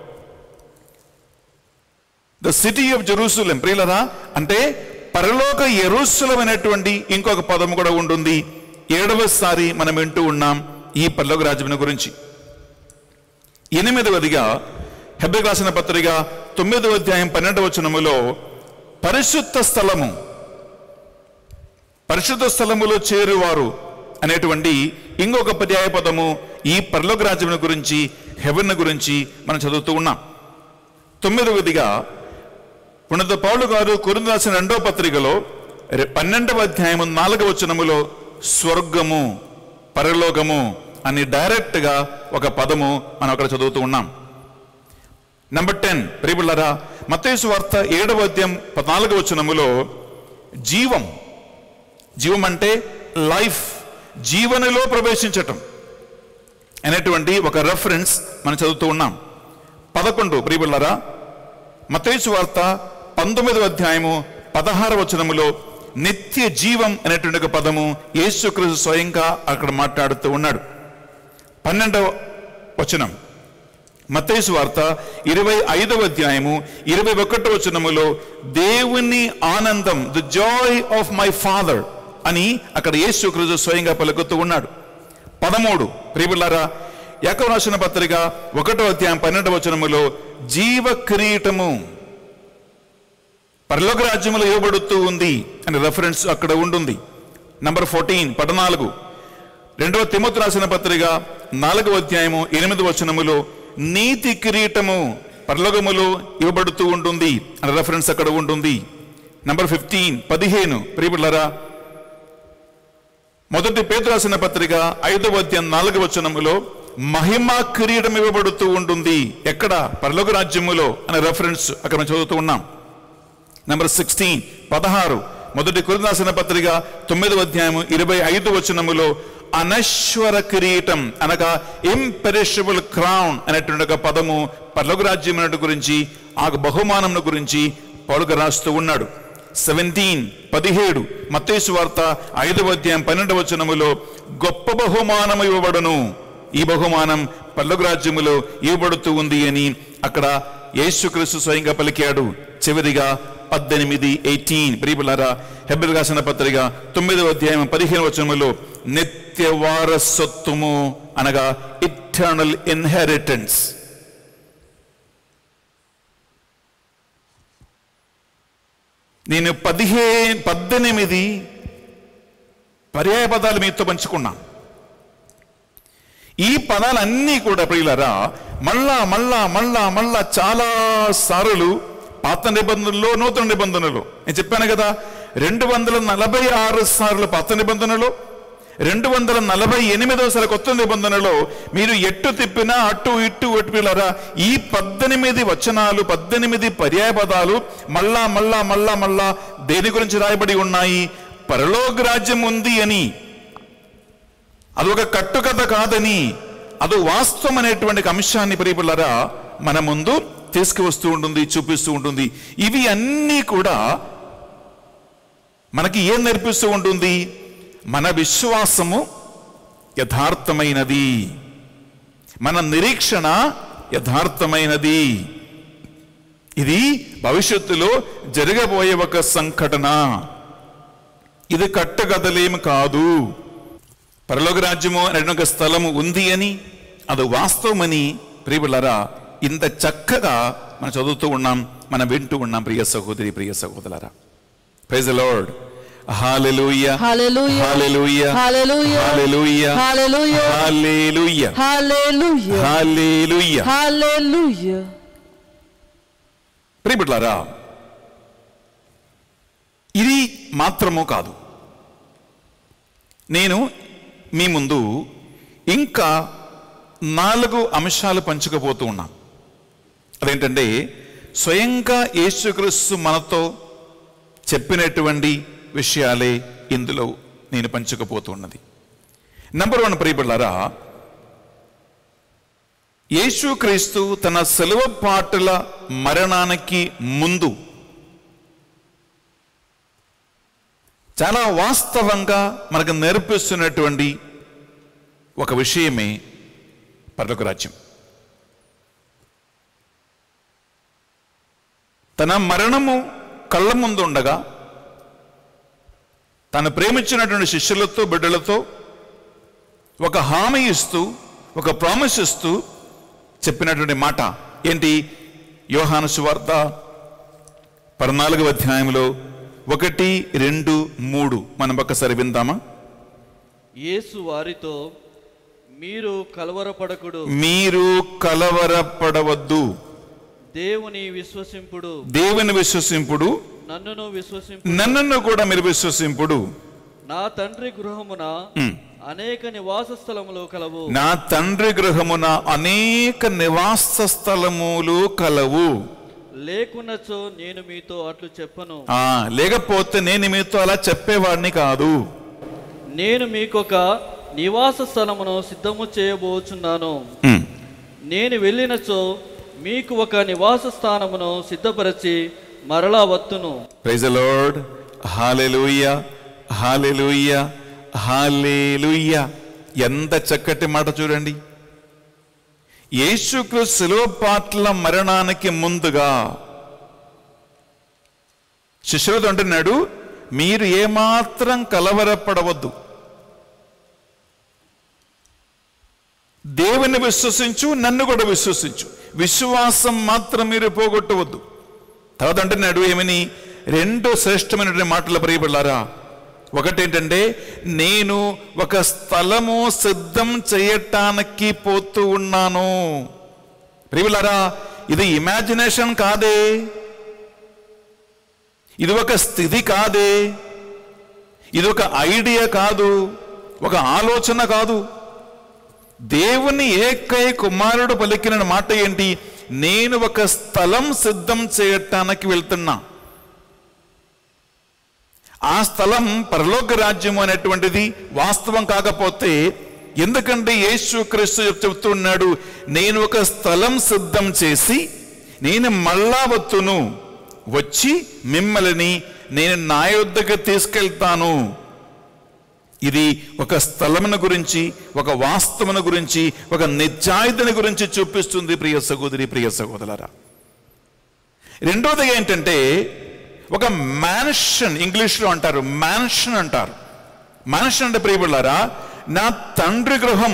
ద సిటీ ఆఫ్ జెరూసలేం ప్రియులరా అంటే పరలోక యెరూషలేం అనేటువంటి ఇంకొక పదము కూడా ఉంటుంది. ఏడవసారి మనం వింటూ ఉన్నాం ఈ పరలోక రాజ్యం గురించి. ఎనిమిదవదిగా హెబ్రీ రాసిన పత్రిక తొమ్మిదవ అధ్యాయం పన్నెండవ వచనములో పరిశుద్ధ స్థలము పరిశుద్ధ స్థలములో చేరువారు అనేటువంటి ఇంకొక పర్యాయ పదము ఈ పరలోక రాజ్యం గురించి హెవెన్ గురించి మనం చదువుతూ ఉన్నాం. తొమ్మిదవదిగా పునీత పౌలు గారు కొరింథీయులకు రాసిన రెండవ పత్రికలో పన్నెండవ అధ్యాయము నాలుగవ వచనములో స్వర్గము పరలోకము అని డైరెక్ట్ గా ఒక పదము మనం అక్కడ చదువుతూ ఉన్నాం. నంబర్ టెన్ ప్రియబిళ్ళారా మత్తయి సువార్త ఏడవ అధ్యాయం పద్నాలుగవ వచనములో జీవం జీవం అంటే లైఫ్ జీవనలో ప్రవేశించటం అనేటువంటి ఒక రెఫరెన్స్ మనం చదువుతూ ఉన్నాం. పదకొండు ప్రియబిళ్ళారా మత్తయి సువార్త పంతొమ్మిదవ అధ్యాయము పదహార వచనములో నిత్య జీవం అనేటువంటి ఒక పదము యేసుక్రీస్తు స్వయంగా అక్కడ మాట్లాడుతూ ఉన్నాడు. పన్నెండవ వచనం మత్తయి సువార్త ఇరవై ఐదవ అధ్యాయము ఇరవై ఒకటవ వచనములో దేవుని ఆనందం the joy of my father అని అక్కడ యేసుక్రీస్తు స్వయంగా పలుకుతూ ఉన్నాడు. పదమూడు ప్రియబిళ్ళారా యాకోబు రాసిన పత్రిక ఒకటో అధ్యాయం పన్నెండవ వచనములో జీవ కిరీటము పరలోక రాజ్యములో ఇవ్వబడుతూ ఉంది అని రెఫరెన్స్ అక్కడ ఉంటుంది. నంబర్ ఫోర్టీన్ పద్నాలుగు రెండవ తిమోతి రాసిన పత్రిక నాలుగవ అధ్యాయము ఎనిమిది వచనములో నీతి కిరీటము పరలోకములో ఇవ్వబడుతూ ఉంటుంది అని రెఫరెన్స్ అక్కడ ఉంటుంది. నంబర్ ఫిఫ్టీన్ పదిహేను ప్రియబిళ్ళారా మొదటి పేతురు రాసిన పత్రిక ఐదవ అధ్యాయం నాలుగవ వచనములో మహిమ కిరీటం ఇవ్వబడుతూ ఉంటుంది ఎక్కడ పరలోక రాజ్యములో అనే రెఫరెన్స్ అక్కడ మనం చదువుతూ ఉన్నాం. నంబర్ సిక్స్టీన్ పదహారు మొదటి కొరింథీయులకు రాసిన పత్రిక తొమ్మిదవ అధ్యాయము ఇరవై ఐదు వచనములో అనశ్వర కిరీటం అనగా ఇంపెరిషబుల్ క్రౌన్ అనేటువంటి ఒక పదము పరలోక రాజ్యం గురించి ఆ బహుమానం గురించి పౌలు రాస్తూ ఉన్నాడు. సెవెంటీన్ పదిహేడు మత్తయి సువార్త ఐదవ అధ్యాయం పన్నెండవ వచనములో గొప్ప బహుమానం ఇవ్వబడును ఈ బహుమానం పరలోక రాజ్యములో ఇవ్వబడుతూ ఉంది అని అక్కడ యేసుక్రీస్తు స్వయంగా పలికాడు. చివరిగా పద్దెనిమిది ఎయిటీన్ ప్రియబిళ్ళారా హెబ్రీ రాసిన పత్రిక తొమ్మిదవ అధ్యాయం పదిహేను వచనములో నిత్య వారసత్వము అనగా ఇటర్నల్ ఇన్హెరిటెన్స్. నేను పదిహే పద్దెనిమిది పర్యాయ పదాలు మీతో పంచుకున్నా. ఈ పదాలన్నీ కూడా ప్రియులారా మళ్ళా మళ్ళా మళ్ళా మళ్ళా చాలా సార్లు పాత నిబంధనలో నూతన నిబంధనలో నేను చెప్పాను కదా రెండు వందల నలభై ఆరు సార్లు పాత నిబంధనలో రెండు వందల నలభై ఎనిమిదవ సార్లు కొత్త నిబంధనలో మీరు ఎట్టు తిప్పినా అటు ఇటు పిల్లరా ఈ పద్దెనిమిది వచనాలు పద్దెనిమిది పర్యాయ పదాలు మళ్ళా మళ్ళా మళ్ళా మళ్ళా దేని గురించి రాయబడి ఉన్నాయి? పరలోక రాజ్యం ఉంది అని, అదొక కట్టుకథ కాదని, అది వాస్తవం అనేటువంటి అంశాన్ని ప్రియబిళ్ళారా మన ముందు తీసుకువస్తూ ఉంటుంది, చూపిస్తూ ఉంటుంది. ఇవి అన్నీ కూడా మనకి ఏం నేర్పిస్తూ ఉంటుంది? మన విశ్వాసము యథార్థమైనది, మన నిరీక్షణ యథార్థమైనది, ఇది భవిష్యత్తులో జరగబోయే ఒక సంఘటన. ఇది కట్టగదలేమి కాదు. పరలోక రాజ్యము అనే ఒక స్థలము ఉంది అని, అది వాస్తవమని ప్రియబిళ్ళారా ఇంత చక్కగా మనం చదువుతూ ఉన్నాం, మనం వింటూ ఉన్నాం. ప్రియ సహోదరి, ప్రియ సహోదరులారా, praise the Lord. Hallelujah,
hallelujah,
hallelujah,
hallelujah,
hallelujah,
hallelujah,
hallelujah,
hallelujah,
hallelujah.
Hallelujah.
ప్రియబిడ్డలారా, ఇది మాత్రము కాదు, నేను మీ ముందు ఇంకా నాలుగు అంశాలు పంచుకోబోతూ ఉన్నాను. అదేంటంటే స్వయంగా యేసుక్రీస్తు మనతో చెప్పినటువంటి విషయాలే ఇందులో నేను పంచుకోబోతున్నది. నంబర్ వన్ ప్రియబిడ్డలారా, యేసుక్రీస్తు తన సెలవు పాటల మరణానికి ముందు చాలా వాస్తవంగా మనకు నేర్పిస్తున్నటువంటి ఒక విషయమే పరలోక రాజ్యం. తన మరణము కళ్ళ ముందు ఉండగా తను ప్రేమించినటువంటి శిష్యులతో బిడ్డలతో ఒక హామీ ఇస్తూ, ఒక ప్రామిస్ ఇస్తూ చెప్పినటువంటి మాట ఏంటి? యోహాను సువార్త పద్నాలుగవ అధ్యాయంలో ఒకటి, రెండు, మూడు మనం ఒక్కసారి విందామా?
యేసు వారితో, మీరు కలవరపడకుడు,
మీరు కలవరపడవద్దు,
దేవుని విశ్వసింపుడు,
దేవుని విశ్వసింపుడు,
నన్నును విశ్వసింపుడు,
నన్ను కూడా మీరు విశ్వసింపుడు.
నా తండ్రి గృహమున
ఉమ్.
అనేక నివాస స్థలములు కలవు,
నా తండ్రి గృహమున అనేక నివాస స్థలములు కలవు,
లేకున్నచో నేను మీతో అట్లు చెప్పను.
ఆ లేకపోతే నేను మీతో అలా చెప్పేవాడిని కాదు.
నేను మీకొక నివాస స్థలమును సిద్ధము చేయబోచున్నాను.
ఉమ్.
నేను వెళ్ళినచో మీకు ఒక నివాస స్థానమును సిద్ధపరచి మరలా వత్తును.
Praise the Lord. Hallelujah, hallelujah, hallelujah. ఎంత చక్కటి మాట చూడండి. యేసుక్రీస్తు శిలువ పాటల మరణానికి ముందుగా శిష్యులతో అంటున్నాడు, మీరు ఏమాత్రం కలవరపడవద్దు, దేవుని విశ్వసించు, నన్ను కూడా విశ్వసించు, విశ్వాసం మాత్రం మీరు పోగొట్టవద్దు. తర్వాత అంటున్నాడు ఏమని? రెండు శ్రేష్టమైనటువంటి మాటలు ప్రియబిడ్డలారా. ఒకటేంటంటే, నేను ఒక స్థలము సిద్ధం చేయటానికి పోతూ ఉన్నాను. ప్రియబిడ్డలారా, ఇది ఇమాజినేషన్ కాదే, ఇది ఒక స్థితి కాదే, ఇది ఒక ఐడియా కాదు, ఒక ఆలోచన కాదు. దేవుని ఏకై కుమారుడు పలికిన మాట ఏంటి? నేను ఒక స్థలం సిద్ధం చేయటానికి వెళ్తున్నా. ఆ స్థలం పరలోక రాజ్యము అనేటువంటిది వాస్తవం కాకపోతే, ఎందుకంటే యేసుక్రీస్తు చెప్తున్నాడు, నేను ఒక స్థలం సిద్ధం చేసి నేను మళ్ళా వత్తును, వచ్చి మిమ్మల్ని నేను నా యొద్దకు తీసుకెళ్తాను. ఇది ఒక స్థలమును గురించి, ఒక వాస్తవమును గురించి, ఒక నిజాయితీని గురించి చూపిస్తుంది ప్రియ సహోదరి, ప్రియ సహోదరులారా. రెండోది ఏంటంటే, ఒక మ్యాన్షన్, ఇంగ్లీష్లో అంటారు మ్యాన్షన్ అంటారు. మ్యాన్షన్ అంటే ప్రియబిడ్డలారా, నా తండ్రి గృహం,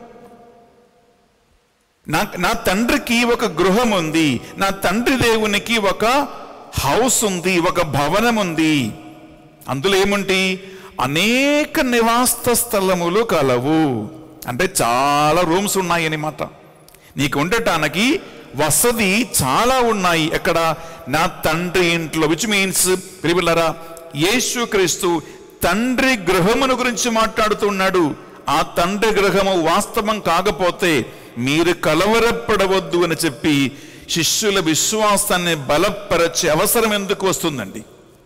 నా నా తండ్రికి ఒక గృహం ఉంది, నా తండ్రి దేవునికి ఒక హౌస్ ఉంది, ఒక భవనం ఉంది. అందులో ఏముంటి? అనేక నివాస స్థలములు కలవు. అంటే చాలా రూమ్స్ ఉన్నాయి అన్నమాట. నీకు ఉండటానికి వసతి చాలా ఉన్నాయి. ఎక్కడ? నా తండ్రి ఇంట్లో. విచ్ మీన్స్ ప్రియబిడ్డలారా, యేసుక్రీస్తు తండ్రి గృహమును గురించి మాట్లాడుతున్నాడు. ఆ తండ్రి గృహము వాస్తవం కాకపోతే మీరు కలవరపడవద్దు అని చెప్పి శిష్యుల విశ్వాసాన్ని బలపరచే అవసరం ఎందుకు వస్తుందండి?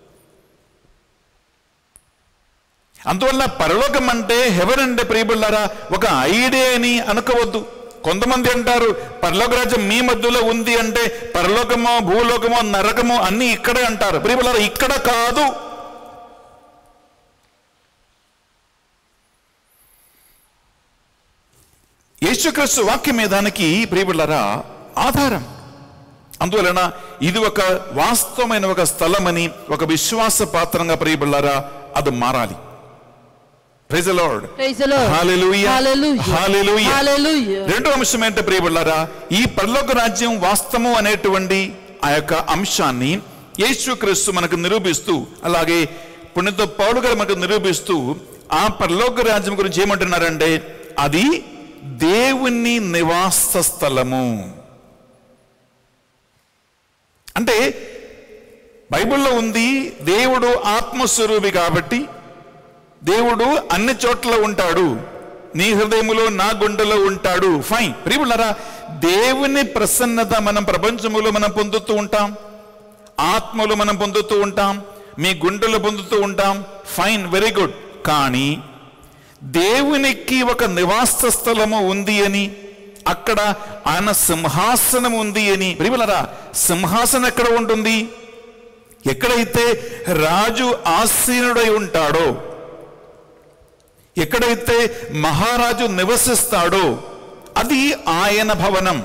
అందువల్ల పరలోకం అంటే, హెవెన్ అంటే ప్రియబిడ్డలారా ఒక ఐడియా అని అనుకోవద్దు. కొంతమంది అంటారు పరలోక రాజ్యం మీ మధ్యలో ఉంది అంటే పరలోకమో భూలోకమో నరకమో అన్ని ఇక్కడే అంటారు. ప్రియబిడ్డలారా ఇక్కడ కాదు. యేసుక్రీస్తు వాక్యమే దానికి ప్రియబిడ్డలారా ఆధారం. అందువలన ఇది ఒక వాస్తవమైన ఒక స్థలమని, ఒక విశ్వాస పాత్రంగా ప్రియబిళ్ళారా అది మారాలి. Praise the Lord.
Praise the Lord.
Hallelujah.
Hallelujah.
Hallelujah.
Hallelujah.
రెండో అంశం ఏంటంటే ప్రియబిళ్ళారా, ఈ పరలోక రాజ్యం వాస్తవం అనేటువంటి ఆ యొక్క అంశాన్ని యేసుక్రీస్తు మనకు నిరూపిస్తూ, అలాగే పుణ్యత పౌలు గారు మనకు నిరూపిస్తూ ఆ పరలోక రాజ్యం గురించి ఏమంటున్నారంటే అది దేవుని నివాస స్థలము. అంటే బైబిల్లో ఉంది దేవుడు ఆత్మస్వరూపి కాబట్టి దేవుడు అన్ని చోట్ల ఉంటాడు, నీ హృదయములో నా గుండెలో ఉంటాడు. ఫైన్. ప్రియబిళ్ళారా, దేవుని ప్రసన్నత మనం ప్రపంచములో మనం పొందుతూ ఉంటాం, ఆత్మలో మనం పొందుతూ ఉంటాం, మీ గుండెలో పొందుతూ ఉంటాం. Fine, very good. కానీ దేవునికి ఒక నివాస స్థలము ఉంది అని, అక్కడ ఆయన సింహాసనం ఉంది అని. ప్రియబిళ్ళారా, సింహాసనం ఎక్కడ ఉంటుంది? ఎక్కడైతే రాజు ఆసీనుడై ఉంటాడో, ఎక్కడైతే మహారాజు నివసిస్తాడో అది ఆయన భవనం,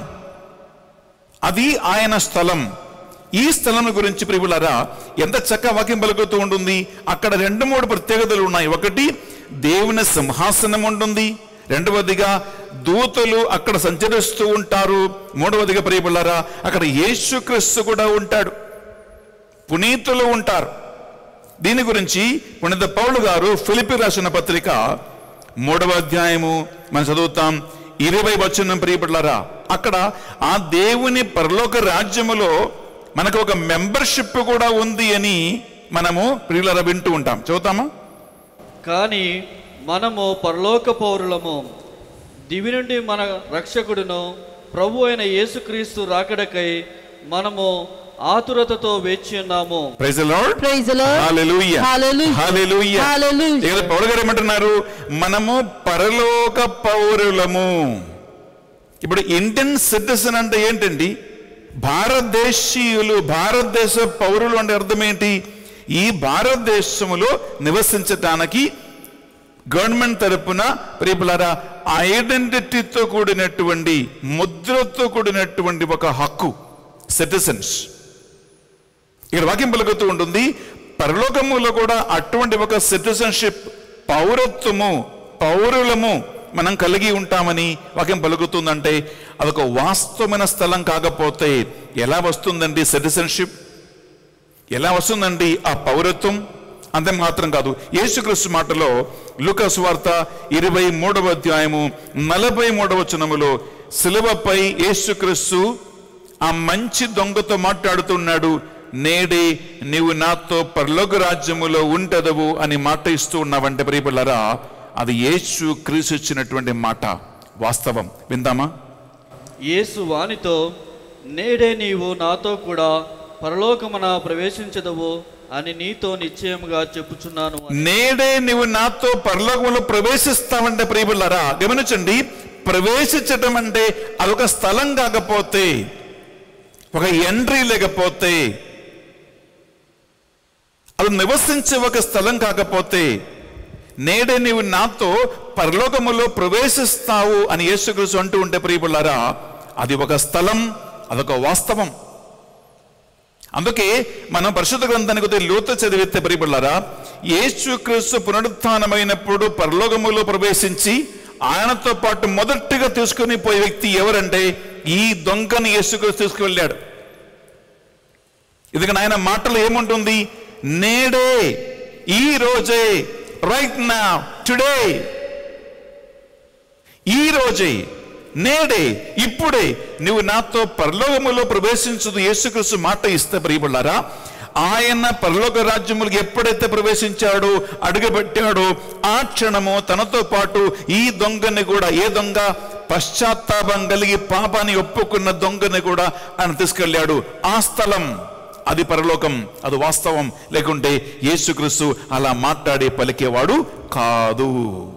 అది ఆయన స్థలం. ఈ స్థలం గురించి ప్రియులారా ఎంత చక్కగా వాక్యం పలుకుతూ ఉంటుంది. అక్కడ రెండు మూడు ప్రత్యేకతలు ఉన్నాయి. ఒకటి, దేవుని సింహాసనం ఉంటుంది. రెండవదిగా దూతలు అక్కడ సంచరిస్తూ ఉంటారు. మూడవదిగా ప్రియులారా అక్కడ యేసుక్రీస్తు కూడా ఉంటాడు, పునీతులు ఉంటారు. దీని గురించి పునీత పౌలు గారు ఫిలిప్పీ రాసిన పత్రిక మూడవ అధ్యాయము మనం చదువుతాం, ఇరవై వచనం ప్రియపడ్లారా. అక్కడ ఆ దేవుని పరలోక రాజ్యములో మనకు ఒక మెంబర్షిప్ కూడా ఉంది అని మనము ప్రియులారా వింటూ ఉంటాం. చదువుతామా?
కానీ మనము పరలోక పౌరులము, దివి నుండి మన రక్షకుడును ప్రభు అయిన యేసుక్రీస్తు రాకడకై మనము ఆతురతతో వేచి ఉన్నాము.
Praise the Lord.
Praise the Lord.
Hallelujah.
Hallelujah.
Hallelujah.
Hallelujah.
ఇక్కడ పౌలు గారు ఏమంటున్నారు? మనము పరలోక పౌరులము. ఇప్పుడు ఇండియన్ సిటిజన్ అంటే ఏంటండి? భారతదేశీయులు, భారతదేశ పౌరులు అంటే అర్థం ఏంటి? ఈ భారతదేశములో నివసించటానికి గవర్నమెంట్ తరపున ప్రియపులారా ఐడెంటిటీతో కూడినటువంటి, ముద్రతో కూడినటువంటి ఒక హక్కు, సిటిజన్స్. ఇక్కడ వాక్యం పలుకుతూ ఉంటుంది, పరలోకములో కూడా అటువంటి ఒక సిటిజన్షిప్, పౌరత్వము, పౌరులము మనం కలిగి ఉంటామని వాక్యం పలుకుతుందంటే అదొక వాస్తవమైన స్థలం కాకపోతే ఎలా వస్తుందండి సిటిజన్షిప్? ఎలా వస్తుందండి ఆ పౌరత్వం? అంతే మాత్రం కాదు. యేసుక్రీస్తు మాటలో లూకా సువార్త ఇరవై మూడవ అధ్యాయము నలభై మూడవ వచనములో శిలువపై యేసుక్రీస్తు ఆ మంచి దొంగతో మాట్లాడుతున్నాడు. నేడే నీవు నాతో పరలోక రాజ్యములో ఉంటదవు అని మాట ఇస్తూ ఉన్నావంటే ప్రియబిళ్ళారా అది యేసు క్రీస్తు ఇచ్చినటువంటి మాట, వాస్తవం. విందామా?
యేసు వానితో, నేడే నీవు నాతో కూడా పరలోకమున ప్రవేశించదవు అని నీతో నిశ్చయముగా చెప్పుచున్నాను.
నేడే నీవు నాతో పరలోకములో ప్రవేశిస్తావంటే ప్రియబిళ్ళారా గమనించండి, ప్రవేశించటం అంటే అదొక స్థలం కాకపోతే, ఒక ఎంట్రీ లేకపోతే, అది నివసించే ఒక స్థలం కాకపోతే, నేడే నీవు నాతో పరలోకములో ప్రవేశిస్తావు అని యేసుక్రీస్తు అంటూ ఉంటే ప్రియబిళ్ళారా అది ఒక స్థలం, అదొక వాస్తవం. అందుకే మనం పరిశుద్ధ గ్రంథానికి లోతు చదివితే ప్రియబిళ్ళారా యేసుక్రీస్తు పునరుత్థానమైనప్పుడు పరలోకములో ప్రవేశించి ఆయనతో పాటు మొదటిగా తీసుకుని పోయే వ్యక్తి ఎవరంటే ఈ దొంగని యేసుక్రీస్తు తీసుకువెళ్ళాడు. ఎందుకంటే ఆయన మాటలు ఏముంటుంది? నేడే, ఈ రోజే, రైట్ నౌ, టుడే, ఈ రోజే, నేడే, ఇప్పుడే నువ్వు నాతో పరలోకములో ప్రవేశించదు యేసుక్రీస్తు మాట ఇస్తే ప్రియబిళ్ళారా ఆయన పరలోక రాజ్యములకు ఎప్పుడైతే ప్రవేశించాడో, అడుగుపెట్టాడో ఆ క్షణము తనతో పాటు ఈ దొంగని కూడా, ఏ దొంగ? పశ్చాత్తాపం కలిగి పాపాన్ని ఒప్పుకున్న దొంగని కూడా ఆయన తీసుకెళ్ళాడు. ఆ స్థలం అది పరలోకం, అది వాస్తవం. లేకుంటే యేసుక్రీస్తు అలా మాట్లాడి పలికేవాడు కాదు.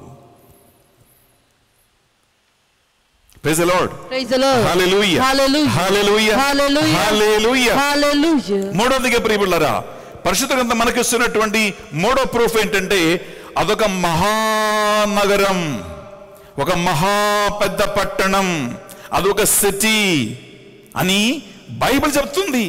Praise the Lord.
Praise the Lord.
Hallelujah.
Hallelujah.
Hallelujah.
Hallelujah.
Hallelujah.
Hallelujah.
మూడవదిగా ప్రియబిళ్ళారా పరిశుద్ధ గ్రంథం మనకి ఇస్తున్నటువంటి మూడో ప్రూఫ్ ఏంటంటే అదొక మహానగరం, ఒక మహా పెద్ద పట్టణం, అదొక సిటీ అని బైబిల్ చెప్తుంది.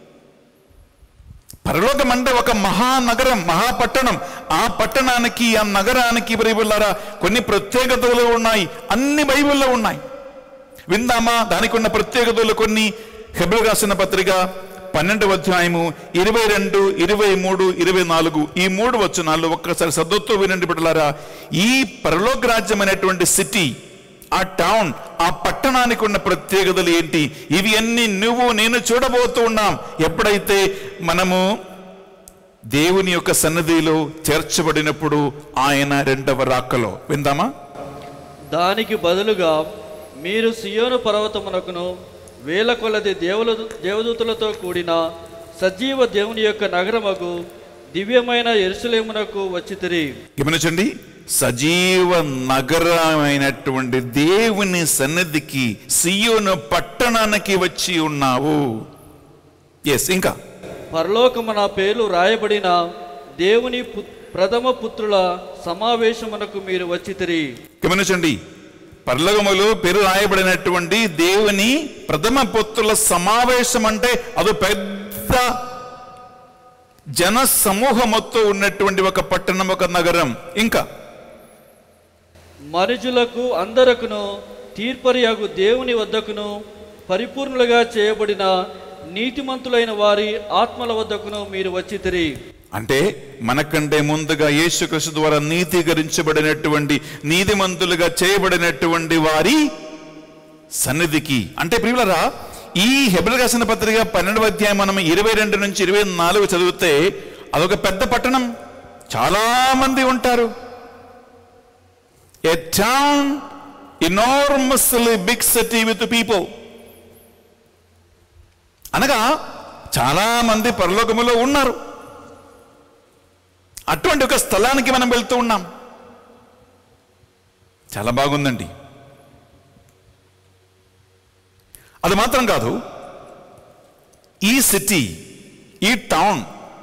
పరలోకం అంటే ఒక మహానగరం, మహాపట్టణం. ఆ పట్టణానికి, ఆ నగరానికి బైబిల్లారా కొన్ని ప్రత్యేకతలు ఉన్నాయి. అన్ని బైబిల్లో ఉన్నాయి. విందామా దానికి ఉన్న ప్రత్యేకతలు కొన్ని? హెబ్రీయులకు రాసిన పత్రిక పన్నెండవ అధ్యాయము ఇరవై రెండు ఇరవై మూడు ఇరవై నాలుగు ఈ మూడు వచనాలు ఒక్కసారి శ్రద్ధతో వినండి బిడ్డలారా. ఈ పరలోక రాజ్యం అనేటువంటి సిటీ, ఆ టౌన్, ఆ పట్టణానికి ఉన్న ప్రత్యేకతలు ఏంటి? ఇవి అన్ని నువ్వు నేను చూడబోతూ ఉన్నాం ఎప్పుడైతే మనము దేవుని యొక్క సన్నిధిలో చేర్చబడినప్పుడు, ఆయన రెండవ రాకలో. విందామా?
దానికి బదులుగా మీరు సియోను పర్వతమునకును వేల కొలది దేవుల దేవదూతలతో కూడిన సజీవ దేవుని యొక్క నగరమగు దివ్యమైన యెరూషలేమునకు వచ్చితిరి.
గమనించండి, సజీవ నగరమైనటువంటి దేవుని సన్నిధికి, సియోను పట్టణానికి వచ్చి ఉన్నావు. ఎస్, ఇంకా
పరలోకమున పేర్లు రాయబడిన దేవుని ప్రథమ పుత్రుల సమావేశమునకు మీరు వచ్చితిరి.
గమనించండి, పరలోకములో పేరు రాయబడినటువంటి దేవుని ప్రథమ పుత్రుల సమావేశం అంటే అది పెద్ద జన సమూహంతో ఉన్నటువంటి ఒక పట్టణం, ఒక నగరం. ఇంకా
మనుషులకు అందరకును తీర్పరియగు దేవుని వద్దకును పరిపూర్ణులుగా చేయబడిన నీతిమంతులైన వారి ఆత్మల వద్దకును మీరు వచ్చితిరి.
అంటే మనకంటే ముందుగా యేసుక్రీస్తు ద్వారా నీతీకరించబడినటువంటి, నీతిమంతులుగా చేయబడినటువంటి వారి సన్నిధికి. అంటే ప్రియులారా, ఈ హెబ్రీయులకు రాసిన పత్రిక పన్నెండవ అధ్యాయం మనం ఇరవై రెండు నుంచి ఇరవై నాలుగు చదివితే అదొక పెద్ద పట్టణం, చాలా మంది ఉంటారు. A town, enormously big city with people. అనగా చాలా మంది పరలోకములో ఉన్నారు. అటువంటి ఒక స్థలానికి మనం వెళ్తూ ఉన్నాం. చాలా బాగుందండి. అది మాత్రం కాదు, ఈ సిటీ, ఈ టౌన్,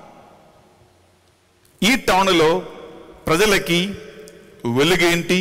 ఈ టౌన్లో ప్రజలకి వెలుగేంటి,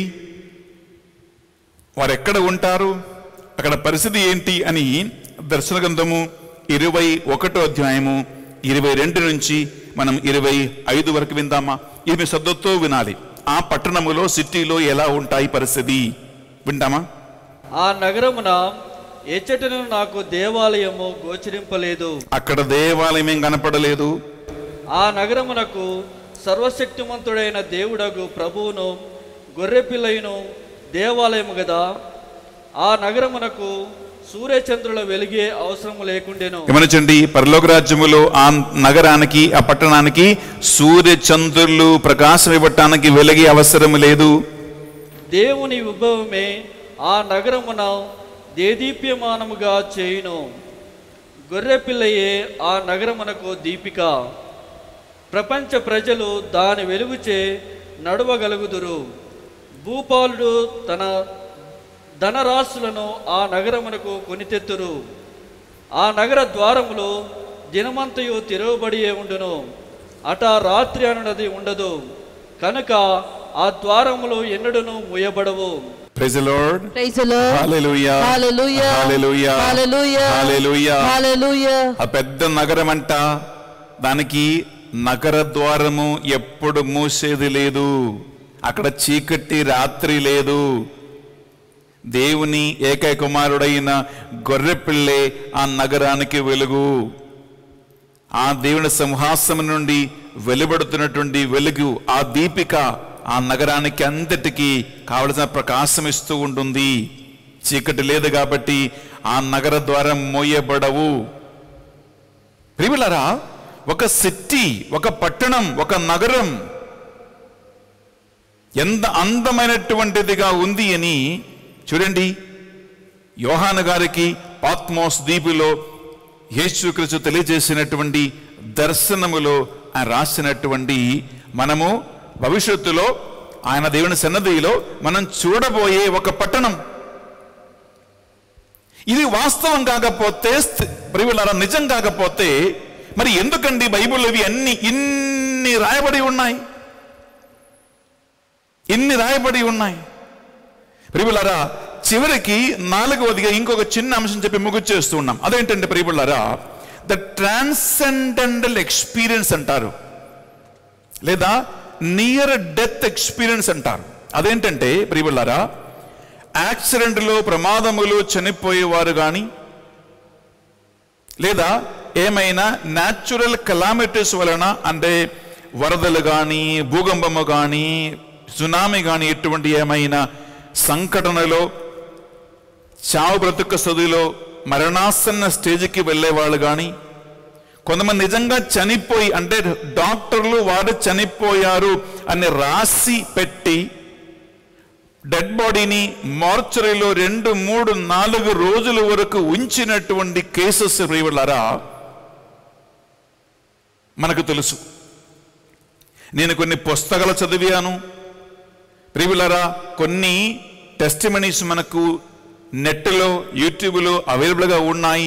వారు ఎక్కడ ఉంటారు, అక్కడ పరిస్థితి ఏంటి అని దర్శన గ్రంథము ఇరవై ఒకటో అధ్యాయము ఇరవై రెండు నుంచి మనం ఇరవై ఐదు వరకు విందామా? ఇవి శ్రద్ధతో వినాలి. ఆ పట్టణములో, సిటీలో ఎలా ఉంటాయి పరిస్థితి, వింటామా?
ఆ నగరమున ఎచ్చటను నాకు దేవాలయము గోచరింపలేదు.
అక్కడ దేవాలయం ఏం కనపడలేదు.
ఆ నగరమునకు సర్వశక్తిమంతుడైన దేవుడగు ప్రభువును గొర్రెపిల్లయును దేవాలయము గదా. ఆ నగరమునకు సూర్యచంద్రుల వెలిగే అవసరం లేకుండెను.
గమనించండి, పరలోక రాజ్యములో ఆ నగరానికి, ఆ పట్టణానికి సూర్యచంద్రులు ప్రకాశం ఇవ్వటానికి వెలిగే అవసరం లేదు.
దేవుని ఉద్భవమే ఆ నగరమున దేదీప్యమానముగా చేయును. గొర్రెపిల్లయే ఆ నగరమునకు దీపిక. ప్రపంచ ప్రజలు దాని వెలుగుచే నడవగలుగుదురు. భూపాలుడు తన ధనరాశులను ఆ నగరమునకు కొనితెత్తురు. ఆ నగర ద్వారములు దినమంతయు తెరవబడి ఉండును. అట రాత్రి అనున్నది ఉండదు కనుక ఆ ద్వారములు ఎన్నడూను మూయబడవు.
Praise the Lord.
Praise the Lord.
Hallelujah.
Hallelujah.
Hallelujah.
Hallelujah.
Hallelujah.
Hallelujah.
ఆ పెద్ద నగరం అంట, దానికి నగర ద్వారము ఎప్పుడు మూసేది లేదు. అక్కడ చీకటి రాత్రి లేదు. దేవుని ఏకైక కుమారుడైన గొర్రెపిల్లే ఆ నగరానికి వెలుగు. ఆ దేవుని సింహాసనం నుండి వెలువడుతున్నటువంటి వెలుగు, ఆ దీపిక ఆ నగరానికి అంతటికి కావలసిన ప్రకాశం ఇస్తూ ఉంటుంది. చీకటి లేదు కాబట్టి ఆ నగర ద్వారం మోయబడవు. ప్రియులారా, ఒక సిటీ, ఒక పట్టణం, ఒక నగరం ఎంత అందమైనటువంటిదిగా ఉంది అని చూడండి. యోహాను గారికి పాత్మోస్ ద్వీపులో యేసుక్రీస్తు తెలియజేసినటువంటి దర్శనములో ఆయన రాసినటువంటి, మనము భవిష్యత్తులో ఆయన దేవుని సన్నిధిలో మనం చూడబోయే ఒక పట్టణం ఇది. వాస్తవం కాకపోతే, ప్రియులారా నిజం కాకపోతే మరి ఎందుకండి బైబిల్ ఇవి అన్ని ఇన్ని రాయబడి ఉన్నాయి, ఇన్ని రాయబడి ఉన్నాయి? ప్రియులారా, చివరికి నాలుగవదిగా ఇంకొక చిన్న అంశం చెప్పి ముగిచేస్తూ ఉన్నాం. అదేంటంటే ప్రియబిళ్ళారా, ద ట్రాన్సెండెంటల్ ఎక్స్పీరియన్స్ అంటారు, లేదా నియర్ డెత్ ఎక్స్పీరియన్స్ అంటారు. అదేంటంటే ప్రియబిళ్ళారా, యాక్సిడెంట్లో ప్రమాదములు చనిపోయేవారు కానీ, లేదా ఏమైనా న్యాచురల్ కెలామిటీస్ వలన, అంటే వరదలు కానీ, భూకంపము కానీ, సునామీ కానీ, ఎటువంటి ఏమైనా సంఘటనలో చావు బ్రతుక సదులో మరణాసన్న స్టేజ్కి వెళ్ళేవాళ్ళు కానీ, కొంతమంది నిజంగా చనిపోయి, అంటే డాక్టర్లు వారు చనిపోయారు అని రాసి పెట్టి డెడ్ బాడీని మార్చరీలో రెండు మూడు నాలుగు రోజుల వరకు ఉంచినటువంటి కేసెస్ ప్రియబిళ్ళారా మనకు తెలుసు. నేను కొన్ని పుస్తకాలు చదివాను ప్రియబిళ్ళారా, కొన్ని టెస్టిమనీస్ మనకు నెట్లో యూట్యూబ్లో అవైలబుల్గా ఉన్నాయి.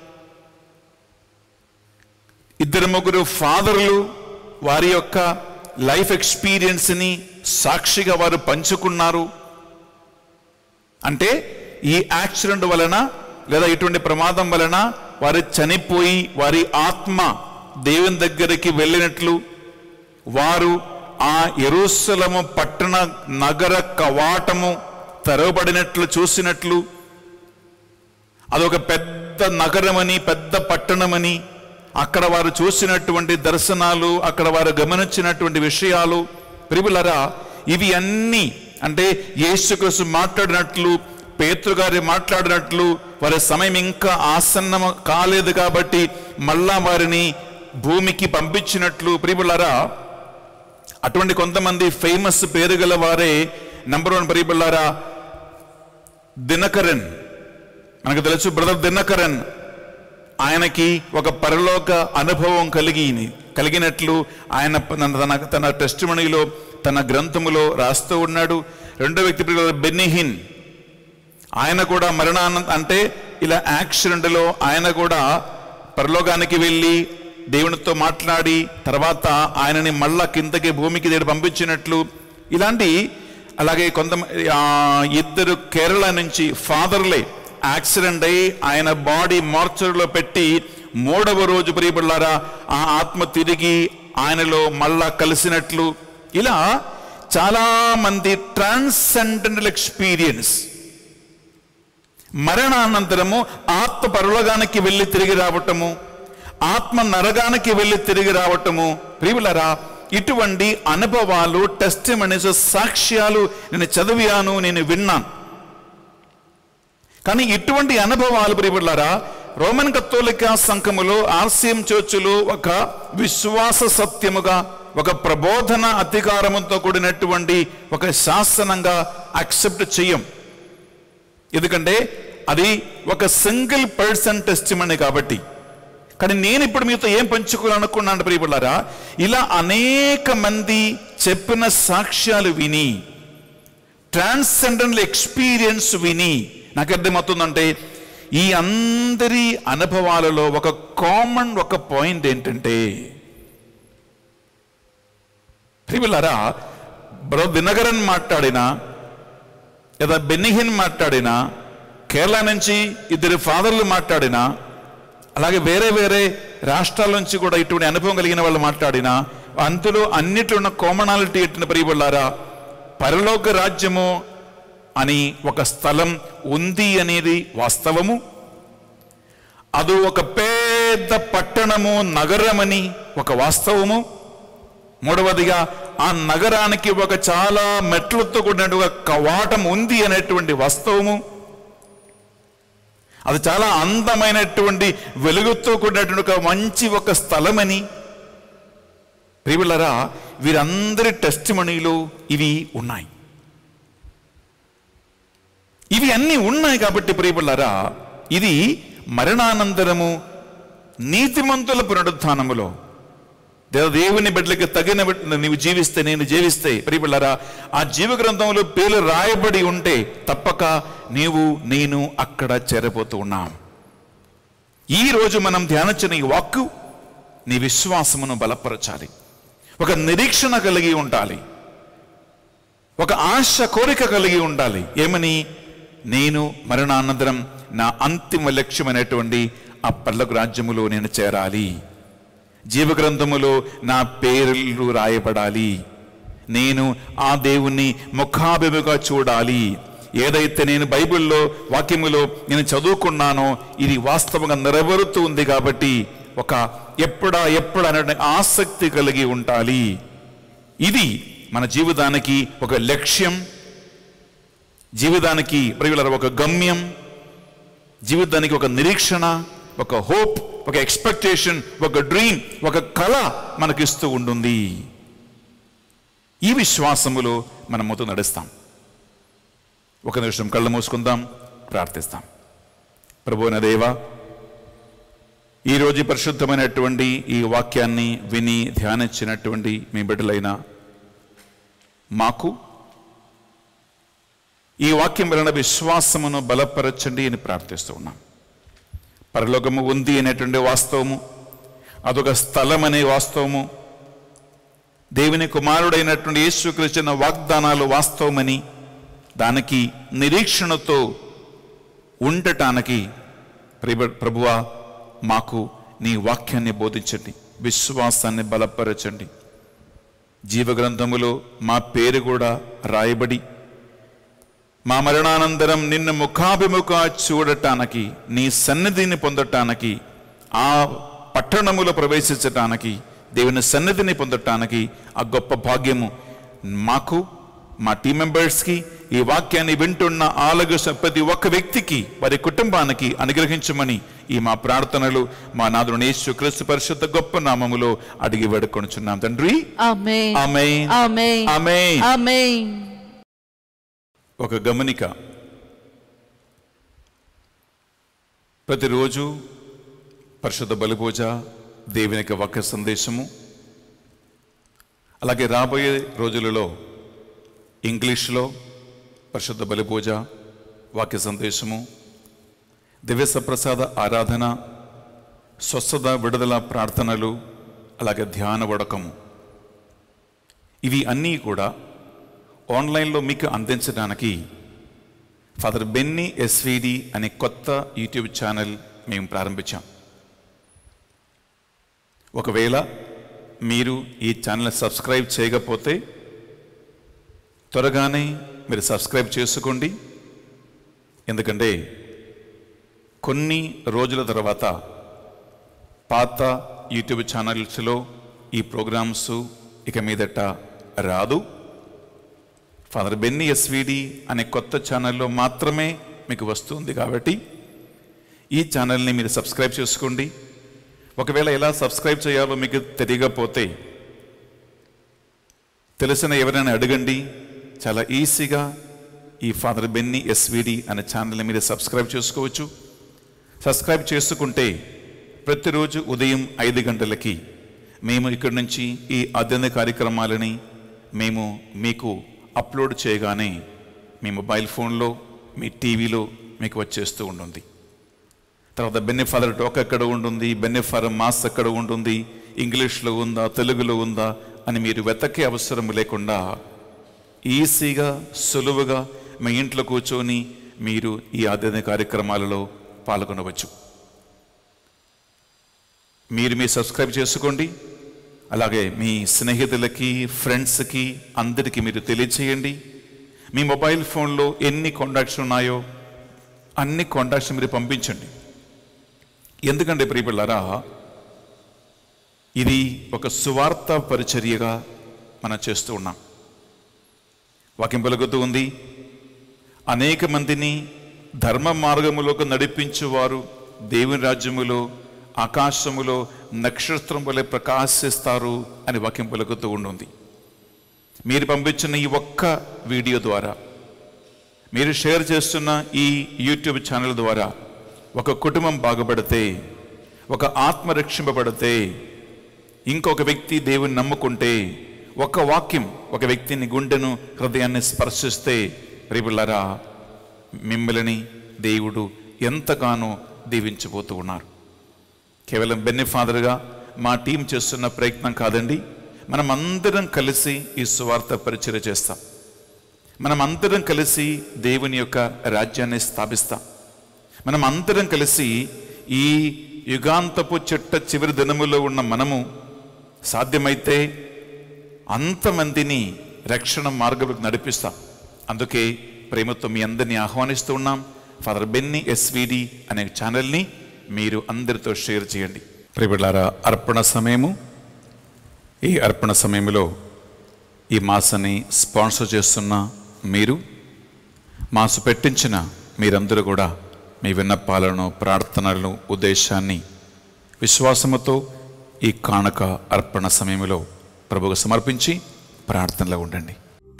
ఇద్దరు ముగ్గురు ఫాదర్లు వారి యొక్క లైఫ్ ఎక్స్పీరియన్స్ని సాక్షిగా వారు పంచుకున్నారు. అంటే ఈ యాక్సిడెంట్ వలన లేదా ఇటువంటి ప్రమాదం వలన వారు చనిపోయి వారి ఆత్మ దేవుని దగ్గరికి వెళ్ళినట్లు, వారు ఆ యెరూషలేము పట్టణ నగర కవాటము తెరవబడినట్లు చూసినట్లు, అదొక పెద్ద నగరమని, పెద్ద పట్టణమని, అక్కడ వారు చూసినటువంటి దర్శనాలు, అక్కడ వారు గమనించినటువంటి విషయాలు ప్రియబిళ్ళారా, ఇవి అన్నీ అంటే యేసుక్రీస్తు మాట్లాడినట్లు, పేతురు గారు మాట్లాడినట్లు, వారి సమయం ఇంకా ఆసన్నం కాలేదు కాబట్టి మళ్ళా వారిని భూమికి పంపించినట్లు ప్రియబిళ్ళారా, అటువంటి కొంతమంది ఫేమస్ పేరు గల వారే నంబర్ వన్ ప్రియబిళ్ళారా దినకరన్. మనకు తెలుసు బ్రదర్ దినకరన్. ఆయనకి ఒక పరలోక అనుభవం కలిగి కలిగినట్లు ఆయన తన తన టెస్టిమనీలో, తన గ్రంథములో రాస్తూ ఉన్నాడు. రెండో వ్యక్తి బెన్నిహిన్, ఆయన కూడా మరణాన అంటే ఇలా యాక్సిడెంట్లో ఆయన కూడా పరలోకానికి వెళ్ళి దేవునితో మాట్లాడి తర్వాత ఆయనని మళ్ళా కిందకి భూమికి దేవుడు పంపించినట్లు ఇలాంటి. అలాగే కొంత ఇద్దరు కేరళ నుంచి ఫాదర్లే యాక్సిడెంట్ అయి ఆయన బాడీ మార్చరీలో పెట్టి మూడవ రోజు ప్రియబిళ్ళారా ఆ ఆత్మ తిరిగి ఆయనలో మళ్ళా కలిసినట్లు, ఇలా చాలా మంది ట్రాన్సెండెంటల్ ఎక్స్పీరియన్స్, మరణానంతరము ఆత్మ పరలోకానికి వెళ్ళి తిరిగి రావటము, ఆత్మ నరకానికి వెళ్ళి తిరిగి రావటము ప్రియబిళ్ళారా, ఇటువంటి అనుభవాలు, టెస్టిమనీస్, సాక్ష్యాలు నేను చదివాను, నేను విన్నాను. కానీ ఇటువంటి అనుభవాలు ప్రియబిళ్ళారా రోమన్ కథోలిక సంఘములో, ఆర్సిఎం చర్చిలో ఒక విశ్వాస సత్యముగా, ఒక ప్రబోధన అధికారముతో కూడినటువంటి ఒక శాసనంగా యాక్సెప్ట్ చెయ్యం. ఎందుకంటే అది ఒక సింగిల్ పర్సన్ టెస్టిమనీ కాబట్టి. కానీ నేను ఇప్పుడు మీతో ఏం పంచుకోవాలనుకున్నాను ప్రియబిళ్ళారా, ఇలా అనేక మంది చెప్పిన సాక్ష్యాలు విని, ట్రాన్సెండెంటల్ ఎక్స్పీరియన్స్ విని నాకు అర్థమవుతుందంటే ఈ అందరి అనుభవాలలో ఒక కామన్ ఒక పాయింట్ ఏంటంటే ప్రియబిళ్ళారా, బ్రో దినకరన్ మాట్లాడినా లేదా బెన్నిహిన్ మాట్లాడినా, కేరళ నుంచి ఇద్దరు ఫాదర్లు మాట్లాడినా, అలాగే వేరే వేరే రాష్ట్రాల నుంచి కూడా ఇటువంటి అనుభవం కలిగిన వాళ్ళు మాట్లాడినా, అందులో అన్నిట్లో ఉన్న కామనాలిటీ ఎట్టిన ప్రియబిళ్ళారా, పరలోక రాజ్యము అని ఒక స్థలం ఉంది అనేది వాస్తవము. అది ఒక పెద్ద పట్టణము, నగరమని ఒక వాస్తవము. మూడవదిగా ఆ నగరానికి ఒక చాలా మెట్లతో కూడిన ఒక కవాటం ఉంది అనేటువంటి వాస్తవము. అది చాలా అందమైనటువంటి వెలుగుతో కూడినటువంటి ఒక మంచి ఒక స్థలమని ప్రియబిళ్ళారా వీరందరి టెస్టిమనీలు ఇవి ఉన్నాయి. ఇవి అన్నీ ఉన్నాయి కాబట్టి ప్రియబిళ్ళారా ఇది మరణానంతరము నీతిమంతుల పునరుత్థానములో దేవుని బిడ్డలకి తగిన నీవు జీవిస్తే, నేను జీవిస్తే ప్రియబిళ్ళారా ఆ జీవ గ్రంథంలో పేర్లు రాయబడి ఉంటే తప్పక నీవు నేను అక్కడ చేరబోతూ ఉన్నాం. ఈరోజు మనం ధ్యానించిన ఈ వాక్కు నీ విశ్వాసమును బలపరచాలి, ఒక నిరీక్షణ కలిగి ఉండాలి, ఒక ఆశ కోరిక కలిగి ఉండాలి. ఏమని? నేను మరణానంతరం నా అంతిమ లక్ష్యమైనటువంటి ఆ పర్లోక రాజ్యములో నేను చేరాలి, జీవగ్రంథములో నా పేర్లు రాయబడాలి, నేను ఆ దేవుణ్ణి ముఖాభిముఖంగా చూడాలి. ఏదైతే నేను బైబిల్లో వాక్యములో నేను చదువుకున్నానో ఇది వాస్తవంగా నెరవేరుతూ ఉంది కాబట్టి ఒక ఎప్పుడా ఎప్పుడు అనే ఆసక్తి కలిగి ఉండాలి. ఇది మన జీవితానికి ఒక లక్ష్యం, జీవితానికి ప్రియులారా ఒక గమ్యం, జీవితానికి ఒక నిరీక్షణ, ఒక హోప్, ఒక ఎక్స్పెక్టేషన్, ఒక డ్రీమ్, ఒక కళ మనకిస్తూ ఉంటుంది. ఈ విశ్వాసములో మనం మొత్తం నడుస్తాం. ఒక నిమిషం కళ్ళు మూసుకుందాం, ప్రార్థిస్తాం. ప్రభువైన దేవా, ఈరోజు పరిశుద్ధమైనటువంటి ఈ వాక్యాన్ని విని ధ్యానించినటువంటి మీ బిడ్డలైన మాకు ఈ వాక్యం వలన విశ్వాసమును బలపరచండి అని ప్రార్థిస్తూ ఉన్నాం. పరలోకము ఉంది అనేటువంటి వాస్తవము, అదొక స్థలం అనే వాస్తవము, దేవుని కుమారుడైనటువంటి యేసుక్రీస్తు వాగ్దానాలు వాస్తవమని, దానికి నిరీక్షణతో ఉండటానికి ప్రభువా మాకు నీ వాక్యాన్ని బోధించండి, విశ్వాసాన్ని బలపరచండి. జీవగ్రంథములో మా పేరు కూడా రాయబడి మా మరణానంతరం నిన్ను ముఖాభిముఖ చూడటానికి, నీ సన్నిధిని పొందటానికి, ఆ పట్టణములో ప్రవేశించటానికి, దేవుని సన్నిధిని పొందటానికి ఆ గొప్ప భాగ్యము మాకు, మా టీం మెంబర్స్కి, ఈ వాక్యాన్ని వింటున్న ఆలగు ప్రతి ఒక్క వ్యక్తికి, వారి కుటుంబానికి అనుగ్రహించమని ఈ మా ప్రార్థనలు మా నాథుని యేసుక్రీస్తు పరిశుద్ధ గొప్ప నామములో అడిగి వేడుకొనుచున్నాం తండ్రి.
ఆమేన్.
ఆమేన్.
ఆమేన్.
ఆమేన్.
ఆమేన్.
ఒక గమనిక, ప్రతిరోజు పరిశుద్ధ బలిపూజ, దేవుని యొక్క వాక్య సందేశము, అలాగే రాబోయే రోజులలో ఇంగ్లీష్లో పరిశుద్ధ బలిపూజ, వాక్య సందేశము, దివ్య సప్రసాద ఆరాధన, స్వస్థత విడుదల ప్రార్థనలు, అలాగే ధ్యాన వడకము, ఇవి అన్నీ కూడా ఆన్లైన్లో మీకు అందించడానికి ఫాదర్ బెన్నీ ఎస్విడి అనే కొత్త యూట్యూబ్ ఛానల్ మేము ప్రారంభించాం. ఒకవేళ మీరు ఈ ఛానల్ సబ్స్క్రైబ్ చేయకపోతే త్వరగానే మీరు సబ్స్క్రైబ్ చేసుకోండి. ఎందుకంటే కొన్ని రోజుల తర్వాత పాత యూట్యూబ్ ఛానల్స్లో ఈ ప్రోగ్రామ్స్ ఇక మీదట రాదు. ఫాదర్ బెన్నీ ఎస్విడి అనే కొత్త ఛానల్లో మాత్రమే మీకు వస్తుంది. కాబట్టి ఈ ఛానల్ని మీరు సబ్స్క్రైబ్ చేసుకోండి. ఒకవేళ ఎలా సబ్స్క్రైబ్ చేయాలో మీకు తెలియకపోతే తెలిసిన ఎవరైనా అడగండి. చాలా ఈజీగా ఈ ఫాదర్ బెన్నీ ఎస్విడి అనే ఛానల్ని మీరు సబ్స్క్రైబ్ చేసుకోవచ్చు. సబ్స్క్రైబ్ చేసుకుంటే ప్రతిరోజు ఉదయం ఐదు గంటలకి మేము ఇక్కడి నుంచి ఈ అధ్యయన కార్యక్రమాలని మేము మీకు అప్లోడ్ చేయగానే మీ మొబైల్ ఫోన్లో, మీ టీవీలో మీకు వచ్చేస్తూ ఉంటుంది. తర్వాత బెన్నీ ఫాదర్ టాక్ ఎక్కడ ఉంటుంది, బెన్నీ ఫాదర్ మాస్ ఎక్కడ ఉంటుంది, ఇంగ్లీష్లో ఉందా, తెలుగులో ఉందా అని మీరు వెతకే అవసరం లేకుండా ఈజీగా సులువుగా మీ ఇంట్లో కూర్చొని మీరు ఈ అధ్యయన కార్యక్రమాలలో పాల్గొనవచ్చు. మీరు మీ సబ్స్క్రైబ్ చేసుకోండి. అలాగే మీ స్నేహితులకి, ఫ్రెండ్స్కి, అందరికీ మీరు తెలియచేయండి. మీ మొబైల్ ఫోన్లో ఎన్ని కాంటాక్ట్స్ ఉన్నాయో అన్ని కాంటాక్ట్స్ మీరు పంపించండి. ఎందుకంటే ప్రియపిల్లారా, ఇది ఒక సువార్త పరిచర్యగా మనం చేస్తూ ఉన్నాం. వాక్యం పలుకుతూ ఉంది, అనేక మందిని ధర్మ మార్గములోకి నడిపించువారు దేవుని రాజ్యములో ఆకాశములో నక్షత్రం వలె ప్రకాశిస్తారు అని వాక్యం పలుకుతూ ఉంటుంది. మీరు పంపించిన ఈ ఒక్క వీడియో ద్వారా, మీరు షేర్ చేస్తున్న ఈ యూట్యూబ్ ఛానల్ ద్వారా ఒక కుటుంబం బాగుపడితే, ఒక ఆత్మ రక్షింపబడితే, ఇంకొక వ్యక్తి దేవుని నమ్ముకుంటే, ఒక వాక్యం ఒక వ్యక్తిని గుండెను, హృదయాన్ని స్పర్శిస్తే, ప్రియపిల్లారా, మిమ్మల్ని దేవుడు ఎంతగానో దీవించబోతూ ఉన్నారు. కేవలం బెన్నీ ఫాదర్గా మా టీం చేస్తున్న ప్రయత్నం కాదండి, మనం అందరం కలిసి ఈ సువార్త పరిచర్య చేస్తాం. మనం అందరం కలిసి దేవుని యొక్క రాజ్యాన్ని స్థాపిస్తాం. మనం అందరం కలిసి ఈ యుగాంతపు చిట్ట చివరి దినములో ఉన్న మనము సాధ్యమైతే అంతమందిని రక్షణ మార్గంలోకి నడిపిస్తాం. అందుకే ప్రేమతో మీ అందరినీ ఆహ్వానిస్తూ ఉన్నాం. ఫాదర్ బెన్నీ ఎస్విడి అనే ఛానల్ని మీరు అందరితో షేర్ చేయండి. ప్రియబిడ్డలారా, అర్పణ సమయము. ఈ అర్పణ సమయంలో ఈ మాసాన్ని స్పాన్సర్ చేస్తున్న మీరు, మాసు పెట్టించిన మీరందరూ కూడా మీ విన్నపాలను, ప్రార్థనలను, ఉద్దేశాన్ని విశ్వాసముతో ఈ కానుక అర్పణ సమయంలో ప్రభువుకు సమర్పించి ప్రార్థనలో ఉండండి.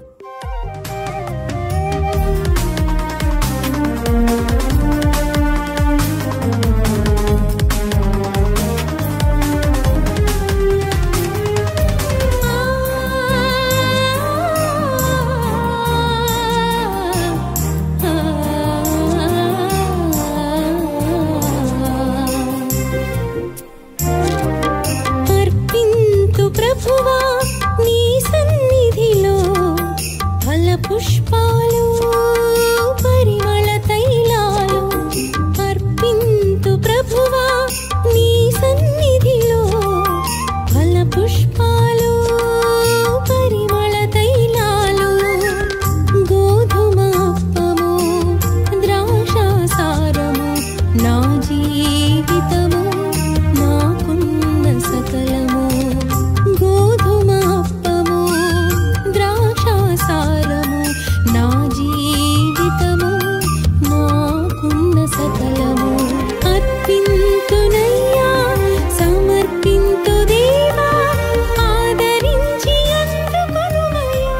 పుష్పాలు పరిమళ తైలాలు అర్పింతు ప్రభువా నీ సన్నిధిలో. ఫల పుష్పాలు పరిమళ తైలాలు గోధుమ అప్పము ద్రాక్షాసారము నా జీవితము నాకున్న సకలము. గోధుమ అప్పము ద్రాక్షాసారము నా జీవితము నాకున్న సకలము. అర్పింతునయ్యా సమర్పింతు దేవా ఆదరించి అందుకొనుమయ్యా.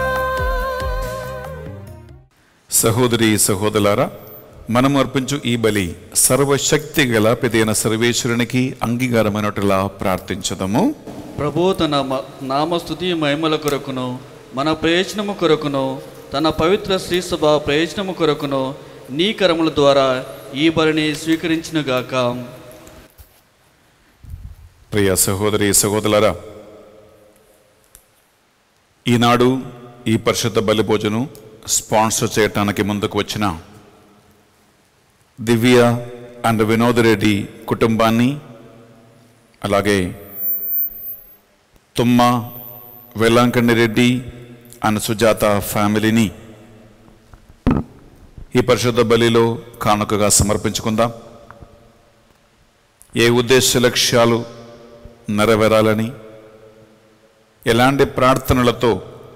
సహోదరి సహోదరులారా, మనము అర్పించు ఈ బలి సర్వశక్తి గల పెదైన సర్వేశ్వరునికి అంగీకారమైనట్లా ప్రార్థించదము.
ప్రభు తన మ- నామస్తుతి మహిమల కొరకును మన ప్రయోజనము కొరకును తన పవిత్ర శ్రీ సభ ప్రయోజనము కొరకును నీ కరముల ద్వారా ఈ బలిని స్వీకరించునుగాక.
ప్రియ సహోదరి సహోదరులారా, ఈనాడు ఈ పరిశుద్ధ బలి భోజనం స్పాన్సర్ చేయటానికి ముందుకు వచ్చిన దివ్య అండ్ వినోద్ రెడ్డి కుటుంబాన్ని, అలాగే తుమ్మ వెల్లంకన్ని రెడ్డి అండ్ సుజాత ఫ్యామిలీని ఈ పరిశుద్ధ బలిలో కానుకగా సమర్పించుకుందాం. ఏ ఉద్దేశ లక్ష్యాలు నెరవేరాలని, ఎలాంటి ప్రార్థనలతో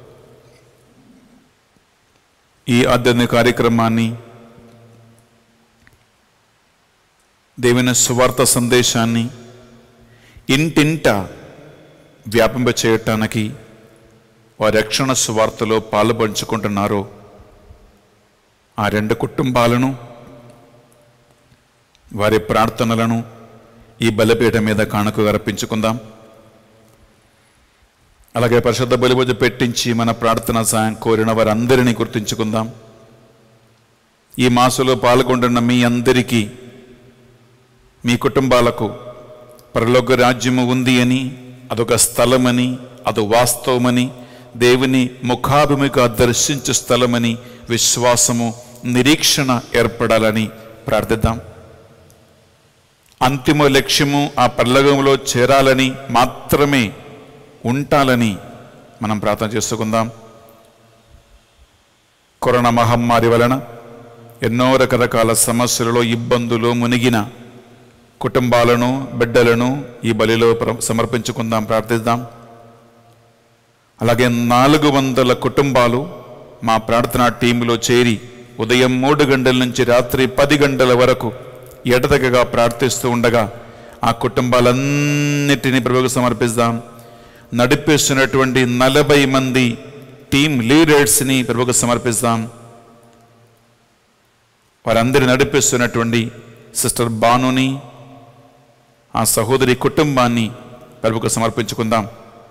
ఈ ఆధ్యాత్మిక కార్యక్రమాన్ని, దేవుని సువార్త సందేశాన్ని ఇంటింట వ్యాపింప చేయటానికి వారి రక్షణ సువార్తలో పాలు పంచుకుంటున్నారో ఆ రెండు కుటుంబాలను, వారి ప్రార్థనలను ఈ బలిపీఠం మీద కానుకగా అర్పించుకుందాం. అలాగే పరిశుద్ధ బలిభోజ పెట్టించి మన ప్రార్థన సాయం కోరిన వారందరినీ గుర్తించుకుందాం. ఈ మాసంలో పాల్గొంటున్న మీ అందరికీ, మీ కుటుంబాలకు పరలోక రాజ్యము ఉంది అని, అదొక స్థలమని, అది వాస్తవమని, దేవుని ముఖాభిముఖ దర్శించు స్థలమని విశ్వాసము, నిరీక్షణ ఏర్పడాలని ప్రార్థిద్దాం. అంతిమ లక్ష్యము ఆ పరలోకంలో చేరాలని మాత్రమే ఉండాలని మనం ప్రార్థన చేసుకుందాం. కరోనా మహమ్మారి వలన ఎన్నో రకరకాల సమస్యలలో, ఇబ్బందులు మునిగిన కుటుంబాలను, బిడ్డలను ఈ బలిలో సమర్పించుకుందాం, ప్రార్థిద్దాం. అలాగే నాలుగు వందల కుటుంబాలు మా ప్రార్థనా టీంలో చేరి ఉదయం మూడు గంటల నుంచి రాత్రి పది గంటల వరకు ఎడతెగగా ప్రార్థిస్తూ ఉండగా ఆ కుటుంబాలన్నిటినీ ప్రభువుకు సమర్పిస్తాం. నడిపిస్తున్నటువంటి నలభై మంది టీం లీడర్స్ని ప్రభువుకు సమర్పిస్తాం. వారందరి నడిపిస్తున్నటువంటి సిస్టర్ బానుని, ఆ సహోదరి కుటుంబాన్ని ప్రభువుకు సమర్పించుకుందాం.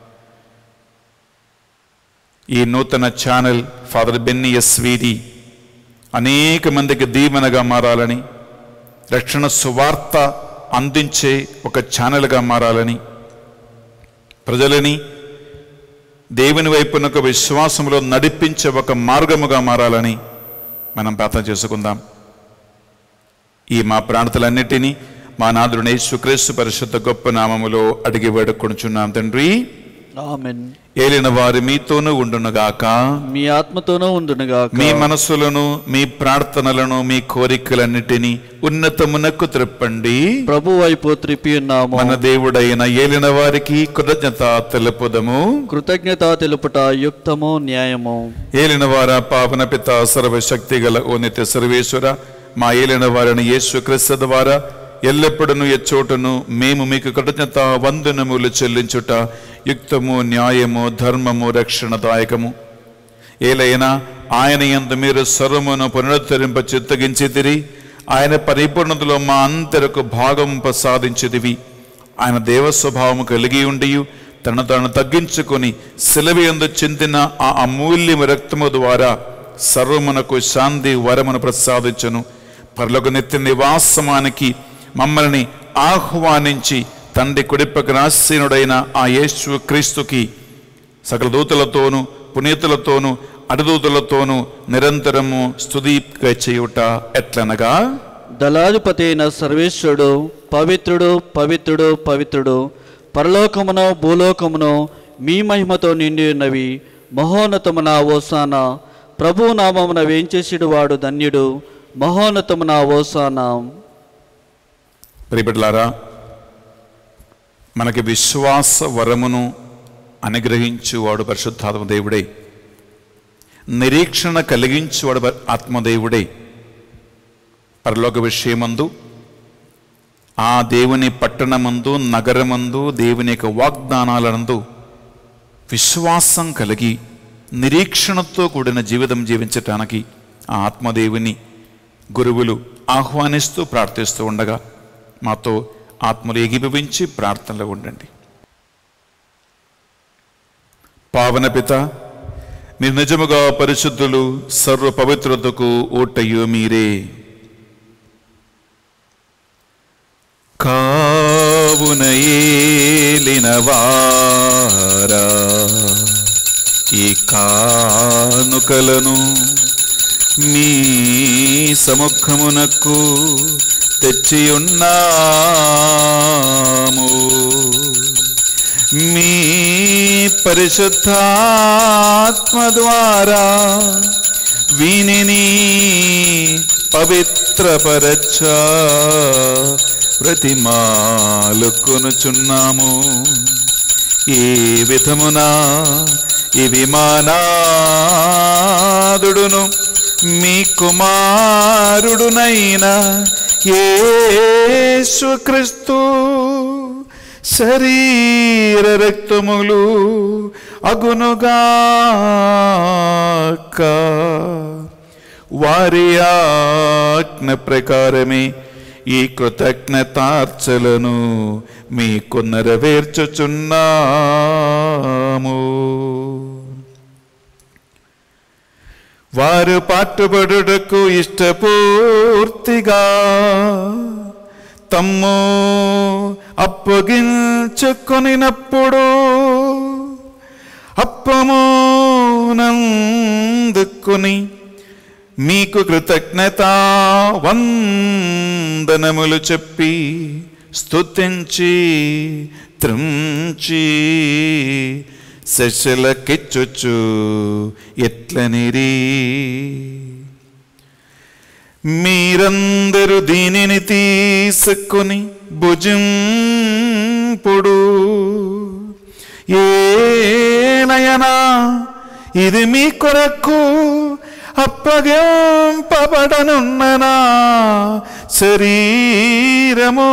ఈ నూతన ఛానల్ ఫాదర్ బెన్నీ ఎస్విడి అనేక మందికి దీవెనగా మారాలని, రక్షణ సువార్త అందించే ఒక ఛానల్గా మారాలని, ప్రజలని దేవుని వైపునకు విశ్వాసంలో నడిపించే ఒక మార్గముగా మారాలని మనం ప్రార్థన చేసుకుందాం. ఈ మా ప్రార్థనలన్నిటినీ మా నాథుడు యేసుక్రీస్తు పరిశుద్ధ గొప్ప నామములో అడిగి వేడుకొనుచున్నాం తండ్రి.
ఆమేన్.
ఏలిన వారి మీతోనూ ఉండునుగాక,
మీ ఆత్మతోనూ ఉండునుగాక.
మీ మనస్సులను, మీ ప్రార్థనలను, మీ కోరికలన్నిటినీ ఉన్నతమునకు త్రిప్పండి.
ప్రభు వైపు త్రిప్పి ఉన్నాము.
మన దేవుడైన ఏలిన వారికి కృతజ్ఞత తెలుపుదము.
కృతజ్ఞత తెలుపుట యుక్తము, న్యాయము.
ఏలిన వార పావన పిత సర్వశక్తి గల ఓ నిత్య సర్వేశ్వర, మా ఏలిన వారిని యేసు క్రీస్తు ద్వారా ఎల్లప్పుడూ ఎచ్చోటను మేము మీకు కృతజ్ఞత వందనములు చెల్లించుట యుక్తము, న్యాయము, ధర్మము, రక్షణదాయకము. ఏలైనా ఆయన యందు మీరు సర్వమును పునరుద్ధరింప చిత్తగించితిరి. ఆయన పరిపూర్ణతలో మా అంతరకు భాగం ప్రసాదించితివి. ఆయన దేవ స్వభావము కలిగి ఉండి తను తాను తగ్గించుకొని సిలువ యందు చెందిన ఆ అమూల్యము రక్తము ద్వారా సర్వమునకు శాంతి వరమును ప్రసాదించును. పరలోక నిత్య నివాసమానికి మమ్మల్ని ఆహ్వానించి తండ్రి కుడిపక్కన ఆసీనుడైన ఆ యేసు క్రీస్తుకి సకల దూతలతోనూ పునీతులతోనూ అడదూతలతోనూ నిరంతరము స్తుతిగా చేయుట ఎట్లనగా,
దళాధిపతి అయిన సర్వేశ్వరుడు పవిత్రుడు, పవిత్రుడు, పవిత్రుడు. పరలోకమును భూలోకమును మీ మహిమతో నిండి ఉన్నవి. మహోన్నతమున ఓసానా. ప్రభు నామమున వేంచేసిడు వాడు ధన్యుడు. మహోన్నతమున ఓసానా.
ప్రియబిడ్డలారా, మనకి విశ్వాస వరమును అనుగ్రహించువాడు పరిశుద్ధాత్మ దేవుడే. నిరీక్షణ కలిగించువాడు ఆత్మదేవుడే. పరలోక విషయమందు, ఆ దేవుని పట్టణమందు, నగరమందు, దేవుని యొక్క వాగ్దానాలందు విశ్వాసం కలిగి నిరీక్షణతో కూడిన జీవితం జీవించటానికి ఆ ఆత్మదేవుని గురువులు ఆహ్వానిస్తూ ప్రార్థిస్తూ ఉండగా మాతో ఆత్మలు ఏకీభవించి ప్రార్థనలో ఉండండి. పావన పిత, మీరు నిజముగా పరిశుద్ధులు, సర్వ పవిత్రతకు ఓటయ్యో మీరే. కావున ఏలినవారా ఈ కానుకలను మీ సముఖమునకు తెచ్చియున్నాము. మీ పరిశుద్ధాత్మ ద్వారా వీనిని పవిత్రపరచ ప్రతిమాలుకొనుచున్నాము. ఈ విధమున ఇవి మానాదుడును మీ కుమారుడునైన యేసుక్రీస్తు శరీర రక్తములు అగునుగాక. వారి ఆజ్ఞ ప్రకారమే ఈ కృతజ్ఞతార్చలను మీకు నెరవేర్చుచున్నాము. వారు పాటుపడుటకు ఇష్టపూర్తిగా తమ్ము అప్పగించుకొనినప్పుడు అప్పమునందుకొని మీకు కృతజ్ఞత వందనములు చెప్పి స్తుతించి త్రుంచి శశలకిచ్చుచు ఎట్లనిరి, మీరందరూ దీనిని తీసుకొని భుజింపుడు. ఏలయనా ఇది మీ కొరకు అప్పగింపబడనున్న నా శరీరము.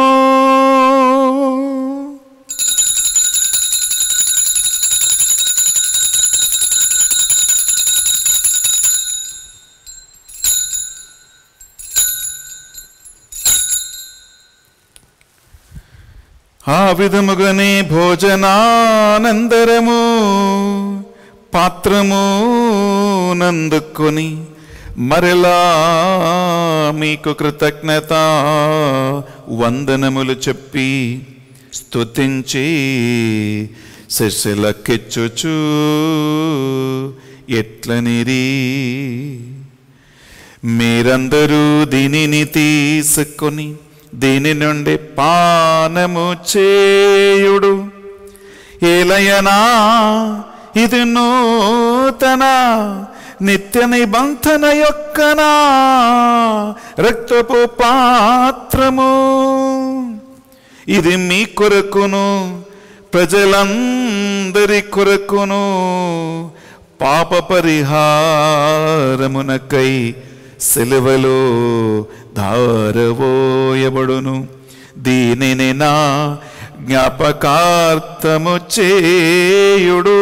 ఆ విధముగానే భోజనానందరము పాత్రము నందుకొని మరలా మీకు కృతజ్ఞత వందనములు చెప్పి స్తుతించి శిష్యులకెచ్చుచూ ఎట్లనిరి, మీరందరూ దీనిని తీసుకొని దీని నుండి పానము చేయుడు, ఏలయనా ఇది నూతన నిత్య నిబంధన యొక్కనా రక్తపు పాత్రము, ఇది మీ కొరకును ప్రజలందరి కొరకును పాప పరిహారమునకై సిలువలో ధారవోయబడును, దీనిని నా జ్ఞాపకార్థము చేయుడు.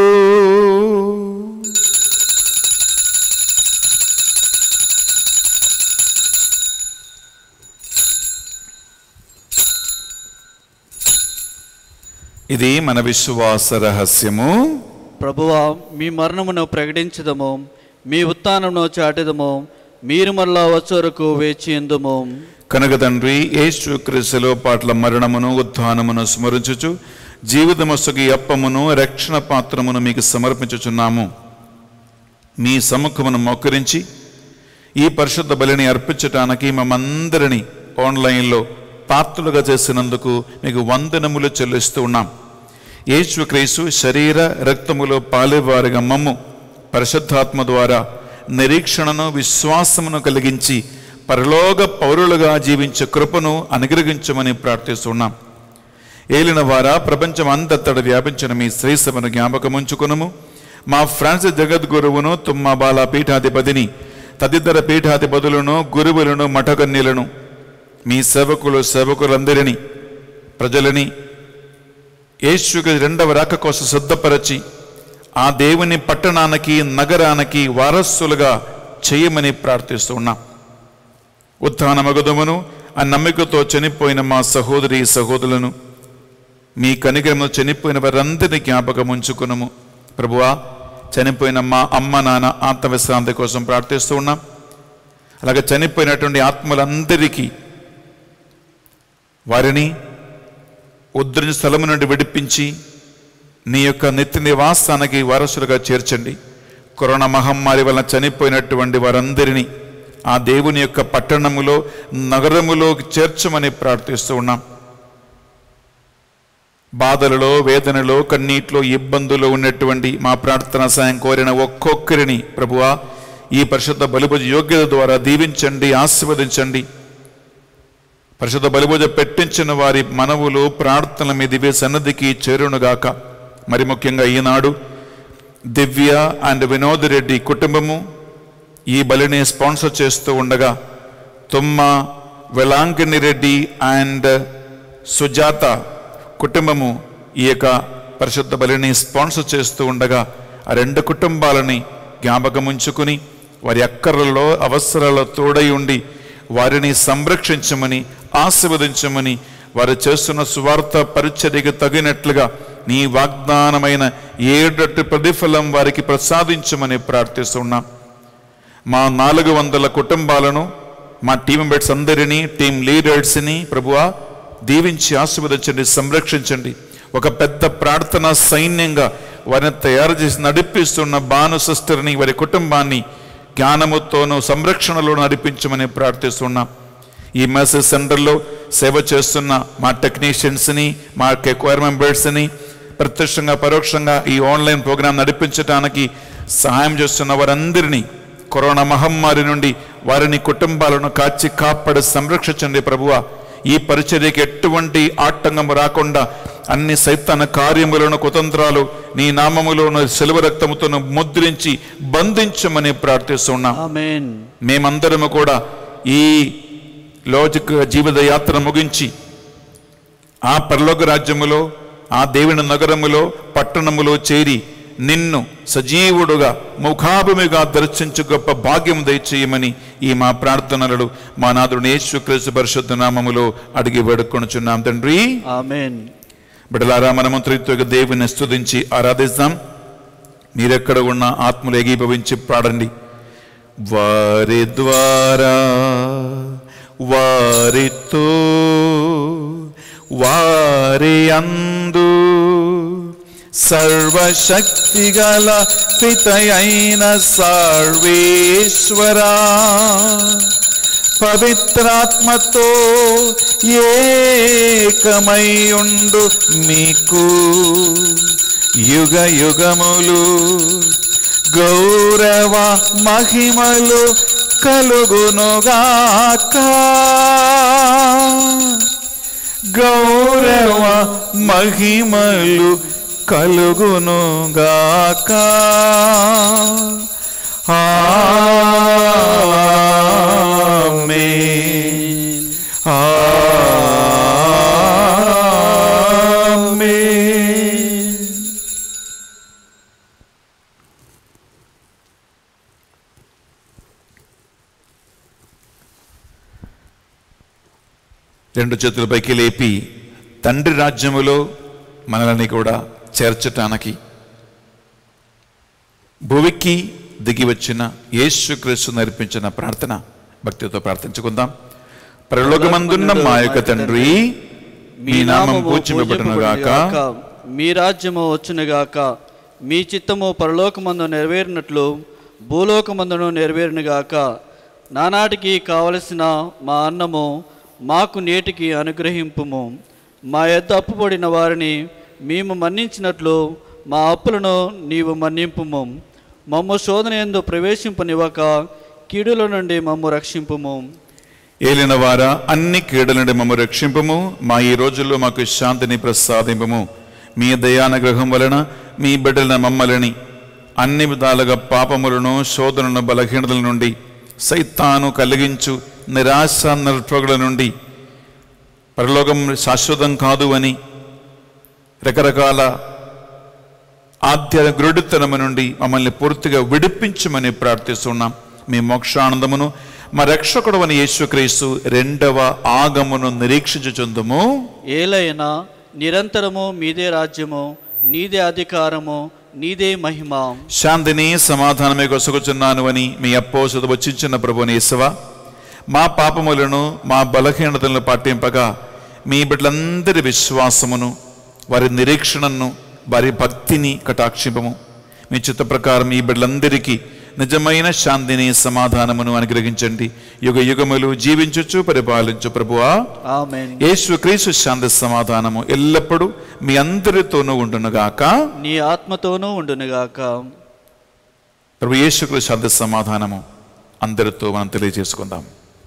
ఇది మన విశ్వాస రహస్యము.
ప్రభువా, మీ మరణమును ప్రకటించదము, మీ ఉత్థానమును చాటెదము, మీరు మరలా వచ్చే వరకు వేచి ఉందుము.
కనుక తండ్రి, యేసు క్రీస్తులో పాటల మరణమును ఉత్థానమును స్మరించుచు జీవితమొసగి అప్పమును రక్షణ పాత్రమును మీకు సమర్పించుచున్నాము. మీ సముఖమును మోకరించి ఈ పరిశుద్ధ బలిని అర్పించటానికి మమ్మందరినీ ఆన్లైన్లో పాత్రలుగా చేసినందుకు మీకు వందనములు చెల్లిస్తూ ఉన్నాం. యేసు క్రీస్తు శరీర రక్తములో పాలేవారిగా మమ్ము పరిశుద్ధాత్మ ద్వారా నిరీక్షణను విశ్వాసమును కలిగించి పరలోక పౌరులుగా జీవించే కృపను అనుగ్రహించమని ప్రార్థిస్తున్నాం. ఏలిన వారా, ప్రపంచం అంతటా వ్యాపించిన మీ శ్రీసభను జ్ఞాపకముంచుకునము. మా ఫ్రాన్సిస్ జగద్గురువును, తుమ్మా బాల పీఠాధిపతిని, తదితర పీఠాధిపతులను, గురువులను, మఠకన్యలను, మీ సేవకులు సేవకులందరినీ, ప్రజలని యేసుకి రెండవ రాక కోసం సిద్ధపరచి ఆ దేవుని పట్టణానికి నగరానికి వారసులుగా చేయమని ప్రార్థిస్తున్నాం. ఉత్థాన మగుదమును ఆ నమ్మికతో చనిపోయిన మా సహోదరి సహోదరులను, మీ కనికరమును చనిపోయిన వారందరినీ జ్ఞాపకం ఉంచుకునము. ప్రభువా, చనిపోయిన మా అమ్మ నాన్న ఆత్మవిశ్రాంతి కోసం ప్రార్థిస్తూ ఉన్నాం. అలాగే చనిపోయినటువంటి ఆత్మలందరికీ వారిని ఉద్ధరించే స్థలము నుండి విడిపించి నీ యొక్క నిత్య నివాసానికి వారసులుగా చేర్చండి. కరోనా మహమ్మారి వలన చనిపోయినటువంటి వారందరినీ ఆ దేవుని యొక్క పట్టణములో నగరములో చేర్చమని ప్రార్థిస్తూ ఉన్నాం. బాధలలో, వేదనలో, కన్నీటిలో, ఇబ్బందుల్లో ఉన్నటువంటి మా ప్రార్థన సాయం కోరిన ఒక్కొక్కరిని ప్రభువా ఈ పరిశుద్ధ బలిభుజ యోగ్యత ద్వారా దీవించండి, ఆశీర్వదించండి. పరిశుద్ధ బలిభుజ పెట్టించిన వారి మనవులు ప్రార్థనల మీ దివ్య సన్నిధికి చేరునుగాక. మరి ముఖ్యంగా ఈనాడు దివ్య అండ్ వినోద్ రెడ్డి కుటుంబము ఈ బలిని స్పాన్సర్ చేస్తూ ఉండగా, తుమ్మ వెలాంగిని రెడ్డి అండ్ సుజాత కుటుంబము ఈ యొక్క పరిశుద్ధ బలిని స్పాన్సర్ చేస్తూ ఉండగా, ఆ రెండు కుటుంబాలని జ్ఞాపకం ఉంచుకుని వారి అక్కర్లలో అవసరాల తోడై ఉండి వారిని సంరక్షించమని, ఆశీర్వదించమని, వారు చేస్తున్న సువార్త పరిచర్యకు తగినట్లుగా నీ వాగ్దానమైన ఏడటి ప్రతిఫలం వారికి ప్రసాదించమని ప్రార్థిస్తున్నాం. మా నాలుగు వందల కుటుంబాలను, మా టీం మెంబర్స్ అందరినీ, టీం లీడర్స్ని ప్రభువా దీవించి ఆశీర్వదించండి, సంరక్షించండి. ఒక పెద్ద ప్రార్థన సైన్యంగా వారిని తయారు చేసి నడిపిస్తున్న భాను సిస్టర్ని, వారి కుటుంబాన్ని జ్ఞానముతోనూ సంరక్షణలోనూ నడిపించమని ప్రార్థిస్తున్నాం. ఈ మెసేజ్ సెంటర్లో సేవ చేస్తున్న మా టెక్నీషియన్స్ని, మా కోర్ మెంబర్స్ని, ప్రత్యక్షంగా పరోక్షంగా ఈ ఆన్లైన్ ప్రోగ్రాం నడిపించడానికి సహాయం చేస్తున్న వారందరినీ కరోనా మహమ్మారి నుండి వారిని కుటుంబాలను కాచి కాపాడి సంరక్షించండి ప్రభువా. ఈ పరిచర్యకి ఎటువంటి ఆటంకం రాకుండా అన్ని సైతాన కార్యములను, కుతంత్రాలు నీ నామములోను శిలువ రక్తముతోను ముద్రించి బంధించమని ప్రార్థిస్తున్నాం.
ఆమేన్.
మేమందరము కూడా ఈ లౌకిక జీవిత యాత్ర ముగించి ఆ పరలోక రాజ్యములో, ఆ దేవుని నగరములో, పట్టణములో చేరి నిన్ను సజీవుడుగా ముఖాభిముగా దర్శించు గొప్ప భాగ్యం దయచేయమని ఈ మా ప్రార్థనలు మా నాథుడు యేసుక్రీస్తు పరిశుద్ధ నామములో అడిగి వేడుకొనుచున్నాం తండ్రి.
ఆమేన్.
బిడ్డలారా, మనము త్రిత్వక దేవుని స్తుతించి ఆరాధిస్తాం. మీరెక్కడ ఉన్న ఆత్మలు ఏకీభవించి పాడండి. వారి ద్వారా, వారితో, వారి అందు, సర్వశక్తిగల పితయైన సర్వేశ్వరా, పవిత్రాత్మతో ఏకమయుండు మీకు యుగ యుగములు గౌరవ మహిమలు కలుగునుగాక. గౌరవ మహిమలు కలుగునుగాక. ఆమేన్. ఆమేన్. రెండు చేతుల పైకి లేపి తండ్రి రాజ్యములో మనల్ని కూడా చేర్చటానికి భూమికి దిగి వచ్చిన యేసుక్రీస్తు నేర్పించిన ప్రార్థన భక్తితో ప్రార్థించుకుందాం. పరలోకమందున్న మా యొక్క తండ్రి, మీ నామం పూజింపబడునుగాక,
మీ రాజ్యము వచ్చునుగాక, మీ చిత్తము పరలోకమందు నెరవేరినట్లు భూలోకమందును నెరవేరునుగాక. నానాటికి కావలసిన మా అన్నము మాకు నేటికి అనుగ్రహింపుము. మా యొద్ద అప్పుపడిన వారిని మేము మన్నించినట్లు మా అప్పులను నీవు మన్నింపుము. మమ్ము శోధన యందు ప్రవేశింపనివ్వక కీడుల నుండి మమ్ము రక్షింపుము.
ఏలిన వారా, అన్ని కీడుల నుండి మమ్ము రక్షింపుము. మా ఈ రోజుల్లో మాకు శాంతిని ప్రసాదింపుము. మీ దయానుగ్రహం వలన మీ బిడ్డల మమ్మల్ని అన్ని విధాలుగా పాపములను శోధనను బలహీనతల నుండి సైతాను కలిగించు నిరాశ నర్పగుల నుండి పరలోకం శాశ్వతం కాదు అని రకరకాల ఆధ్యాత్మిక గురుడితనము నుండి మమ్మల్ని పూర్తిగా విడిపించమని ప్రార్థిస్తున్నాం. మీ మోక్షానందమును మా రక్షకుడు అని యేసుక్రీస్తు రెండవ ఆగమును నిరీక్షించుచుందుము.
ఏలైనా నిరంతరము మీదే రాజ్యము, నీదే అధికారము, నీదే మహిమ.
శాంతిని సమాధానమే కొసగుచున్నాను అని మీ అపోసలు వచ్చించిన ప్రభుని యేసువా, మా పాపములను మా బలహీనతలను పాటింపగా మీ బిడ్డలందరి విశ్వాసమును, వారి నిరీక్షణను, వారి భక్తిని కటాక్షింపము. మీ చిత్త ప్రకారం ఈ బిడ్డలందరికీ నిజమైన శాంతిని సమాధానమును అనుగ్రహించండి. యుగ యుగములు జీవించుచు పరిపాలించు ప్రభువా.
ఆమేన్.
యేసుక్రీస్తు శాంతి సమాధానము ఎల్లప్పుడూ మీ అందరితోనూ ఉండునుగాక,
నీ ఆత్మతోనూ ఉండునుగాక.
ప్రభు యేసుక్రీస్తు శాంతి సమాధానము అందరితో మనం తెలియజేసుకుందాం.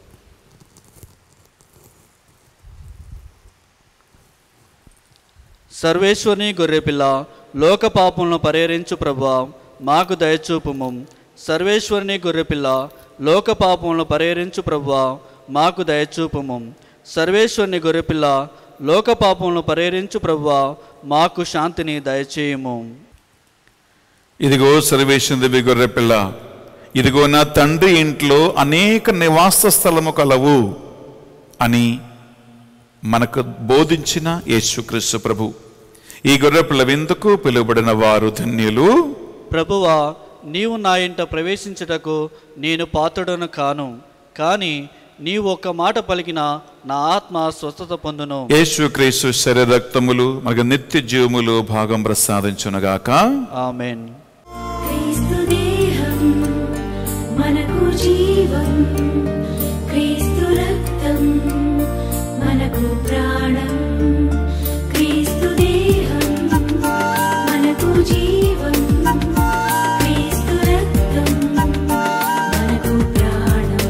సర్వేశ్వరుని గొర్రెపిల్ల, లోక పాపములను పరిహరించు ప్రభువా, మాకు దయచూపుము. సర్వేశ్వరుని గొర్రెపిల్ల, లోక పాపములను పరిహరించు ప్రభువా, మాకు దయచూపుము. సర్వేశ్వరుని గొర్రెపిల్ల, లోక పాపములను పరిహరించు ప్రభువా, మాకు శాంతిని దయచేయము.
ఇదిగో సర్వేశ్వరుని దివ్య గొర్రెపిల్ల, ఇదిగో నా తండ్రి ఇంట్లో అనేక నివాస స్థలము కలవు అని మనకు బోధించిన యేసుక్రీస్తు ప్రభు. ఈ గొర్రెపిల్ల విందుకు పిలువబడిన వారు ధన్యులు.
ప్రభువా, నీవు నా ఇంట ప్రవేశించుటకు నేను పాత్రుడను కాను, కానీ నీవు ఒక్క మాట పలికిన నా ఆత్మ స్వస్థత పొందును.
యేసుక్రీస్తు శరీర రక్తములు మనకు నిత్య జీవములు భాగం ప్రసాదించునుగాక.
ఆమేన్.
క్రీస్తు దేహం మనకు జీవం, క్రీస్తు రక్తం మనకు ప్రాణం. క్రీస్తు దేహం మనకు జీవం, క్రీస్తు రక్తం మనకు ప్రాణం.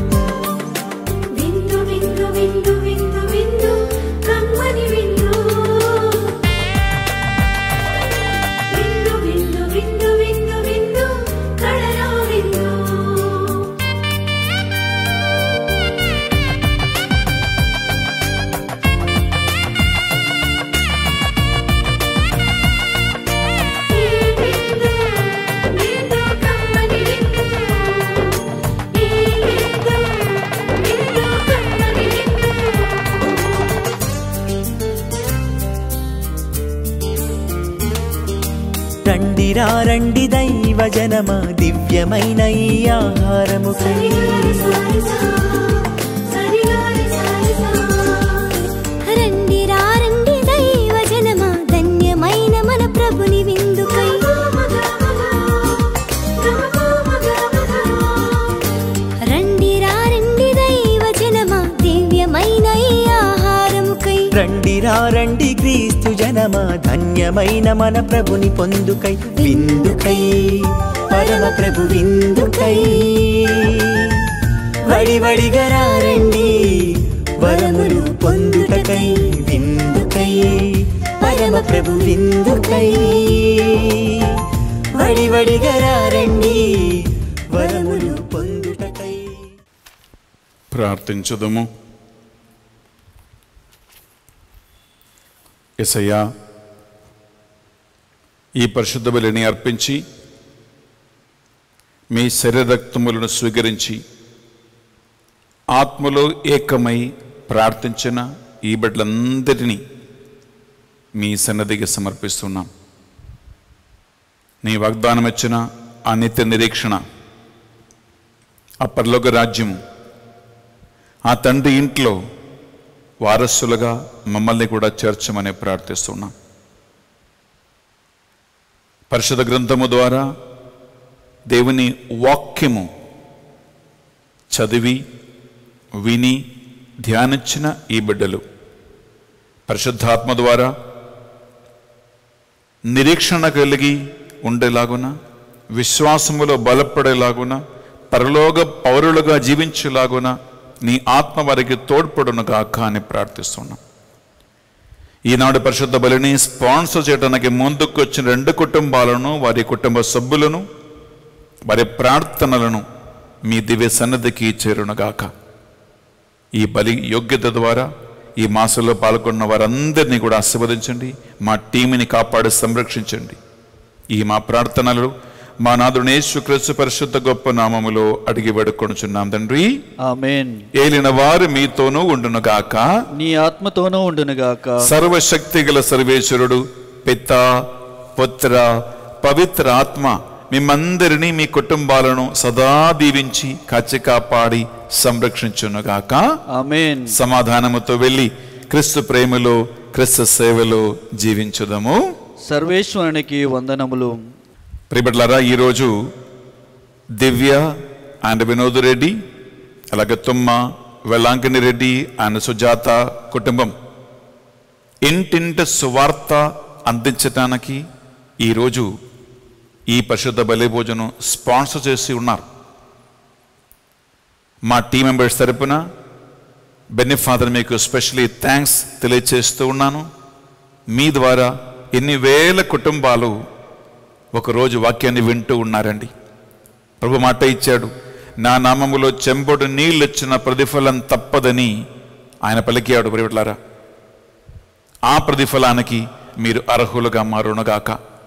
విందు విందు విందు విందు విందు కమ్మని విందు. విందు విందు విందు విందు విందు కడరా విందు. ఈ విందు విందు కమ్మని విందు. ఈ విందు విందు కమ్మని విందు.
రండిరా రండి దైవ జనమ, దివ్యమైన ఈ ఆహారము
సరిగారి సారిసా, సరిగారి సారిసా. రండి రా రండి దైవ జనమా, ధన్యమైన మన ప్రభుని
రండిరా రండి క్రీస్తు జనమా ధన్యమైన మన ప్రభుని పొందుకై విందుకై పరమ ప్రభు విందుకై వడి వడిగా రండి వరములు పొందుటకై విందుకై పరమ ప్రభు విందుకై వడి వడిగా రండి వరములు పొందుటకై.
ప్రార్థించుదము. యేసయ్యా, ఈ పరిశుద్ధ బలిని అర్పించి మీ శరీర రక్తములను స్వీకరించి ఆత్మలో ఏకమై ప్రార్థించిన ఈ బిడ్డలందరినీ మీ సన్నదికి సమర్పిస్తున్నాం. నీ వాగ్దానం ఇచ్చిన ఆ నిత్య నిరీక్షణ, ఆ పరలోక రాజ్యం, ఆ తండ్రి ఇంట్లో వారసులుగా మమ్మల్ని కూడా చేర్చమని ప్రార్థిస్తున్నాం. పరిశుద్ధ గ్రంథము ద్వారా దేవుని వాక్యము చదివి విని ధ్యానించిన ఈ బిడ్డలు పరిశుద్ధాత్మ ద్వారా నిరీక్షణ కలిగి ఉండేలాగున, విశ్వాసములో బలపడేలాగున, పరలోక పౌరులుగా జీవించేలాగున నీ ఆత్మ వారికి తోడ్పడునుగాక అని ప్రార్థిస్తున్నాం. ఈనాడు పరిశుద్ధ బలిని స్పాన్సర్ చేయడానికి ముందుకు వచ్చిన రెండు కుటుంబాలను, వారి కుటుంబ సభ్యులను, వారి ప్రార్థనలను మీ దివ్య సన్నిధికి చేరునుగాక. ఈ బలి యోగ్యత ద్వారా ఈ మాసంలో పాల్గొన్న వారందరినీ కూడా ఆశీర్వదించండి. మా టీంని కాపాడి సంరక్షించండి. ఈ మా ప్రార్థనలు మా నాథుని యేసుక్రీస్తు పరిశుద్ధ గొప్ప నామములో అడిగి వేడుకొనుచున్నాం తండ్రి,
ఆమేన్.
ఏలిన వారు మీతోనూ ఉండునుగాక,
నీ ఆత్మతోనూ ఉండునుగాక.
సర్వశక్తి గల సర్వేశ్వరుడు పిత పుత్ర పవిత్ర ఆత్మ మిమ్మందరినీ మీ కుటుంబాలను సదా దీవించి కాచి కాపాడి సంరక్షించునుగాక, ఆమేన్. సమాధానముతో వెళ్ళి క్రీస్తు ప్రేమలో క్రీస్తు సేవలో జీవించుదము.
సర్వేశ్వరునికి వందనములు.
ప్రియబిడ్డలారా, ఈరోజు దివ్య అండ్ వినోద్ రెడ్డి, అలాగే తుమ్మ వెల్లాంకిని రెడ్డి అండ్ సుజాత కుటుంబం ఇంటింటి సువార్త అందించడానికి ఈరోజు ఈ పరిశుద్ధ బలి భోజనం స్పాన్సర్ చేసి ఉన్నారు. మా టీం మెంబర్స్ తరపున బెన్నీ ఫాదర్ మీకు స్పెషలీ థ్యాంక్స్ తెలియజేస్తూ ఉన్నాను. మీ ద్వారా ఎన్ని వేల కుటుంబాలు ఒకరోజు వాక్యాన్ని వింటూ ఉన్నారండి. ప్రభు మాట ఇచ్చాడు, నా నామములో చెంబుడు నీళ్ళు ఇచ్చిన ప్రతిఫలం తప్పదని ఆయన పలికాడు. ప్రియబిడ్డలారా, ఆ ప్రతిఫలానికి మీరు అర్హులుగా మారునుగాక.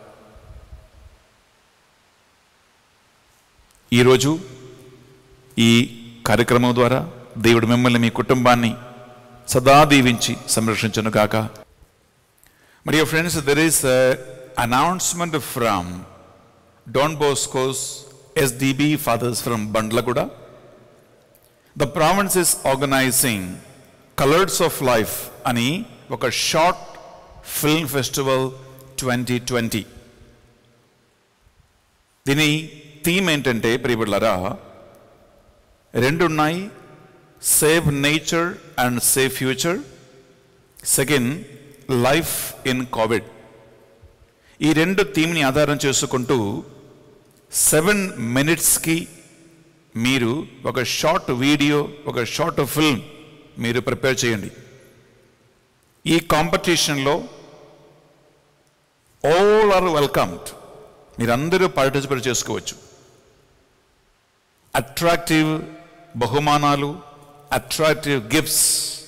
ఈరోజు ఈ కార్యక్రమం ద్వారా దేవుడు మిమ్మల్ని మీ కుటుంబాన్ని సదా దీవించి సంరక్షించునుగాక. My dear friends, there is an announcement from Don Bosco's S D B Fathers from Bandlaguda. The province is organizing Colors of Life అని ఒక short film festival twenty twenty. దీని థీమ్ ఏంటంటే ప్రియబిడ్డలారా, రెండు ఉన్నాయి. Save nature and save future. Second, life in Covid. ఈ రెండు థీమ్ని ఆధారం చేసుకుంటూ సెవెన్ మినిట్స్కి మీరు ఒక షార్ట్ వీడియో, ఒక షార్ట్ ఫిల్మ్ మీరు ప్రిపేర్ చేయండి. ఈ కాంపిటీషన్లో ఆల్ ఆర్ వెల్కమ్డ్. మీరందరూ పార్టిసిపేట్ చేసుకోవచ్చు. అట్రాక్టివ్ బహుమానాలు, attractive gifts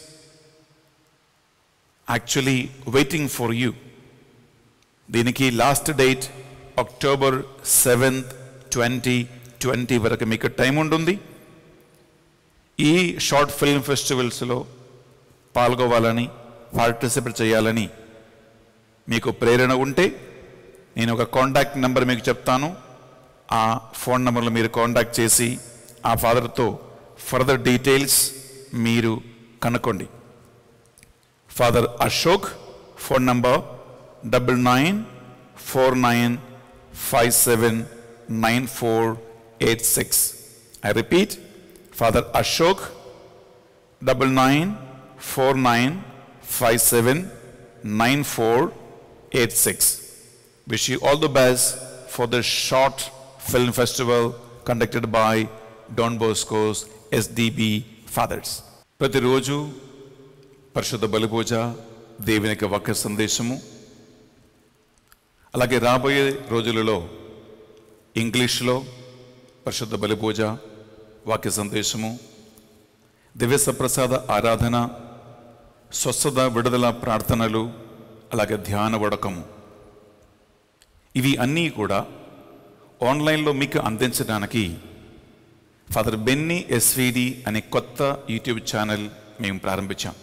actually waiting for you. దీనికి last date October seventh twenty twenty వరకు మీకు టైం ఉంటుంది. ఈ షార్ట్ ఫిల్మ్ ఫెస్టివల్స్లో పాల్గొవాలని, పార్టిసిపేట్ చేయాలని మీకు ప్రేరణ ఉంటే నేను ఒక కాంటాక్ట్ నెంబర్ మీకు చెప్తాను. ఆ ఫోన్ నెంబర్లో మీరు కాంటాక్ట్ చేసి ఆ ఫాదర్తో ఫర్దర్ డీటెయిల్స్ మీరు కనుక్కోండి. Father Ashok, phone number double nine four nine five seven nine four eight six. I repeat, father Ashok, double nine four nine five seven nine four eight six. Wish you all the best for the short film festival conducted by Don Bosco's S D B Fathers. ప్రతిరోజు పరిశుద్ధ బలిపూజ, దేవుని యొక్క వాక్య సందేశము, అలాగే రాబోయే రోజులలో ఇంగ్లీష్లో పరిశుద్ధ బలిపూజ, వాక్య సందేశము, దివ్య సప్రసాద ఆరాధన, స్వస్థత విడుదల ప్రార్థనలు, అలాగే ధ్యాన వడకము, ఇవి అన్నీ కూడా ఆన్లైన్లో మీకు అందించడానికి ఫాదర్ బెన్నీ ఎస్విడి అనే కొత్త యూట్యూబ్ ఛానల్ మేము ప్రారంభించాం.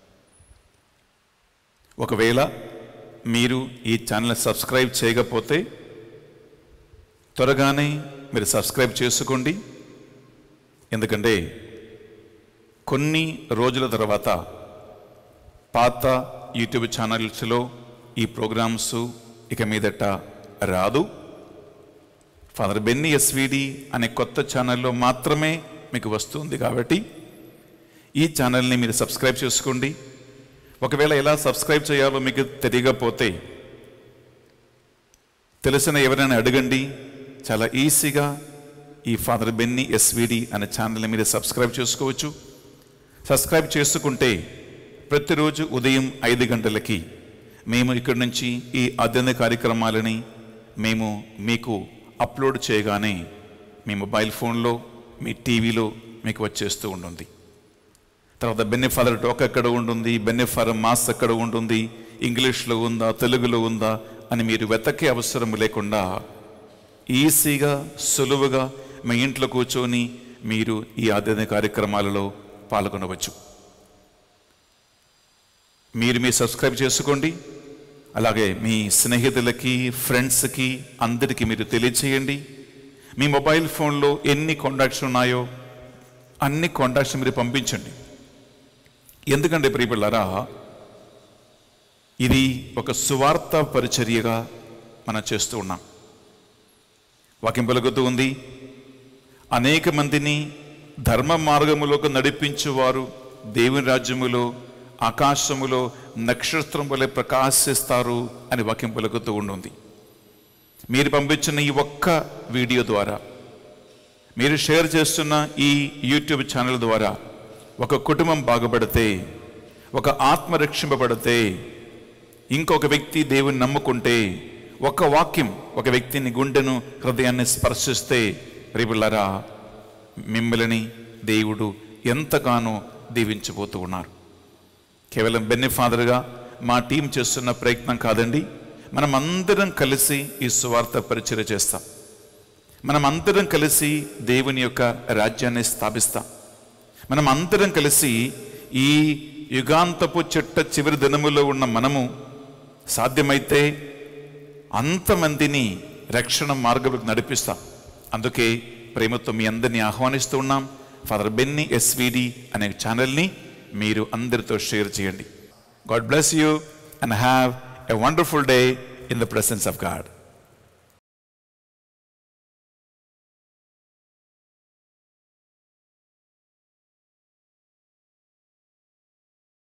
ఒకవేళ మీరు ఈ ఛానల్ సబ్స్క్రైబ్ చేయకపోతే త్వరగానే మీరు సబ్స్క్రైబ్ చేసుకోండి. ఎందుకంటే కొన్ని రోజుల తర్వాత పాత యూట్యూబ్ ఛానల్స్లో ఈ ప్రోగ్రామ్స్ ఇక మీదట రాదు. ఫాదర్ బెన్నీ ఎస్విడి అనే కొత్త ఛానల్లో మాత్రమే మీకు వస్తుంది. కాబట్టి ఈ ఛానల్ని మీరు సబ్స్క్రైబ్ చేసుకోండి. ఒకవేళ ఎలా సబ్స్క్రైబ్ చేయాలో మీకు తెలియకపోతే తెలిసిన ఎవరైనా అడగండి. చాలా ఈజీగా ఈ ఫాదర్ బెన్నీ ఎస్విడి అనే ఛానల్ని మీరు సబ్స్క్రైబ్ చేసుకోవచ్చు. సబ్స్క్రైబ్ చేసుకుంటే ప్రతిరోజు ఉదయం ఐదు గంటలకి మేము ఇక్కడి నుంచి ఈ అధ్యయన కార్యక్రమాలని మేము మీకు అప్లోడ్ చేయగానే మీ మొబైల్ ఫోన్లో, మీ టీవీలో మీకు వచ్చేస్తూ ఉంటుంది. తర్వాత బెన్నీ ఫాదర్ టాక్ ఎక్కడ ఉంటుంది, బెన్నీ ఫాదర్ మాస్ ఎక్కడ ఉంటుంది, ఇంగ్లీష్లో ఉందా, తెలుగులో ఉందా అని మీరు వెతకే అవసరం లేకుండా ఈజీగా సులువుగా మీ ఇంట్లో కూర్చొని మీరు ఈ అధ్యయన కార్యక్రమాలలో పాల్గొనవచ్చు. మీరు మీ సబ్స్క్రైబ్ చేసుకోండి. అలాగే మీ స్నేహితులకి, ఫ్రెండ్స్కి, అందరికీ మీరు తెలియచేయండి. మీ మొబైల్ ఫోన్లో ఎన్ని కాంటాక్ట్స్ ఉన్నాయో అన్ని కాంటాక్ట్స్ మీరు పంపించండి. ఎందుకంటే ప్రియపిల్లారా, ఇది ఒక సువార్త పరిచర్యగా మనం చేస్తూ ఉన్నాం. వాక్యం పలుకుతూ ఉంది, అనేక మందిని ధర్మ మార్గములోకి నడిపించువారు దేవుని రాజ్యములో ఆకాశములో నక్షత్రం వలె ప్రకాశిస్తారు అని వాక్యం పలుకుతూ ఉంటుంది. మీరు పంపించిన ఈ ఒక్క వీడియో ద్వారా, మీరు షేర్ చేస్తున్న ఈ యూట్యూబ్ ఛానల్ ద్వారా ఒక కుటుంబం బాగుపడితే, ఒక ఆత్మ రక్షింపబడితే, ఇంకొక వ్యక్తి దేవుని నమ్ముకుంటే, ఒక వాక్యం ఒక వ్యక్తిని గుండెను, హృదయాన్ని స్పర్శిస్తే, ప్రియపిల్లారా, మిమ్మల్ని దేవుడు ఎంతగానో దీవించబోతూ ఉన్నారు. కేవలం బెన్నీ ఫాదర్గా మా టీం చేస్తున్న ప్రయత్నం కాదండి. మనం అందరం కలిసి ఈ సువార్త పరిచర్య చేస్తాం. మనం అందరం కలిసి దేవుని యొక్క రాజ్యాన్ని స్థాపిస్తాం. మనం అందరం కలిసి ఈ యుగాంతపు చిట్ట చివరి దినములో ఉన్న మనము సాధ్యమైతే అంతమందిని రక్షణ మార్గంలోకి నడిపిస్తాం. అందుకే ప్రేమతో మీ అందరినీ ఆహ్వానిస్తూ ఉన్నాం. ఫాదర్ బెన్నీ ఎస్విడి అనే ఛానల్ని మీరు అందరితో షేర్ చేయండి. God bless you and have a wonderful day in the presence of God.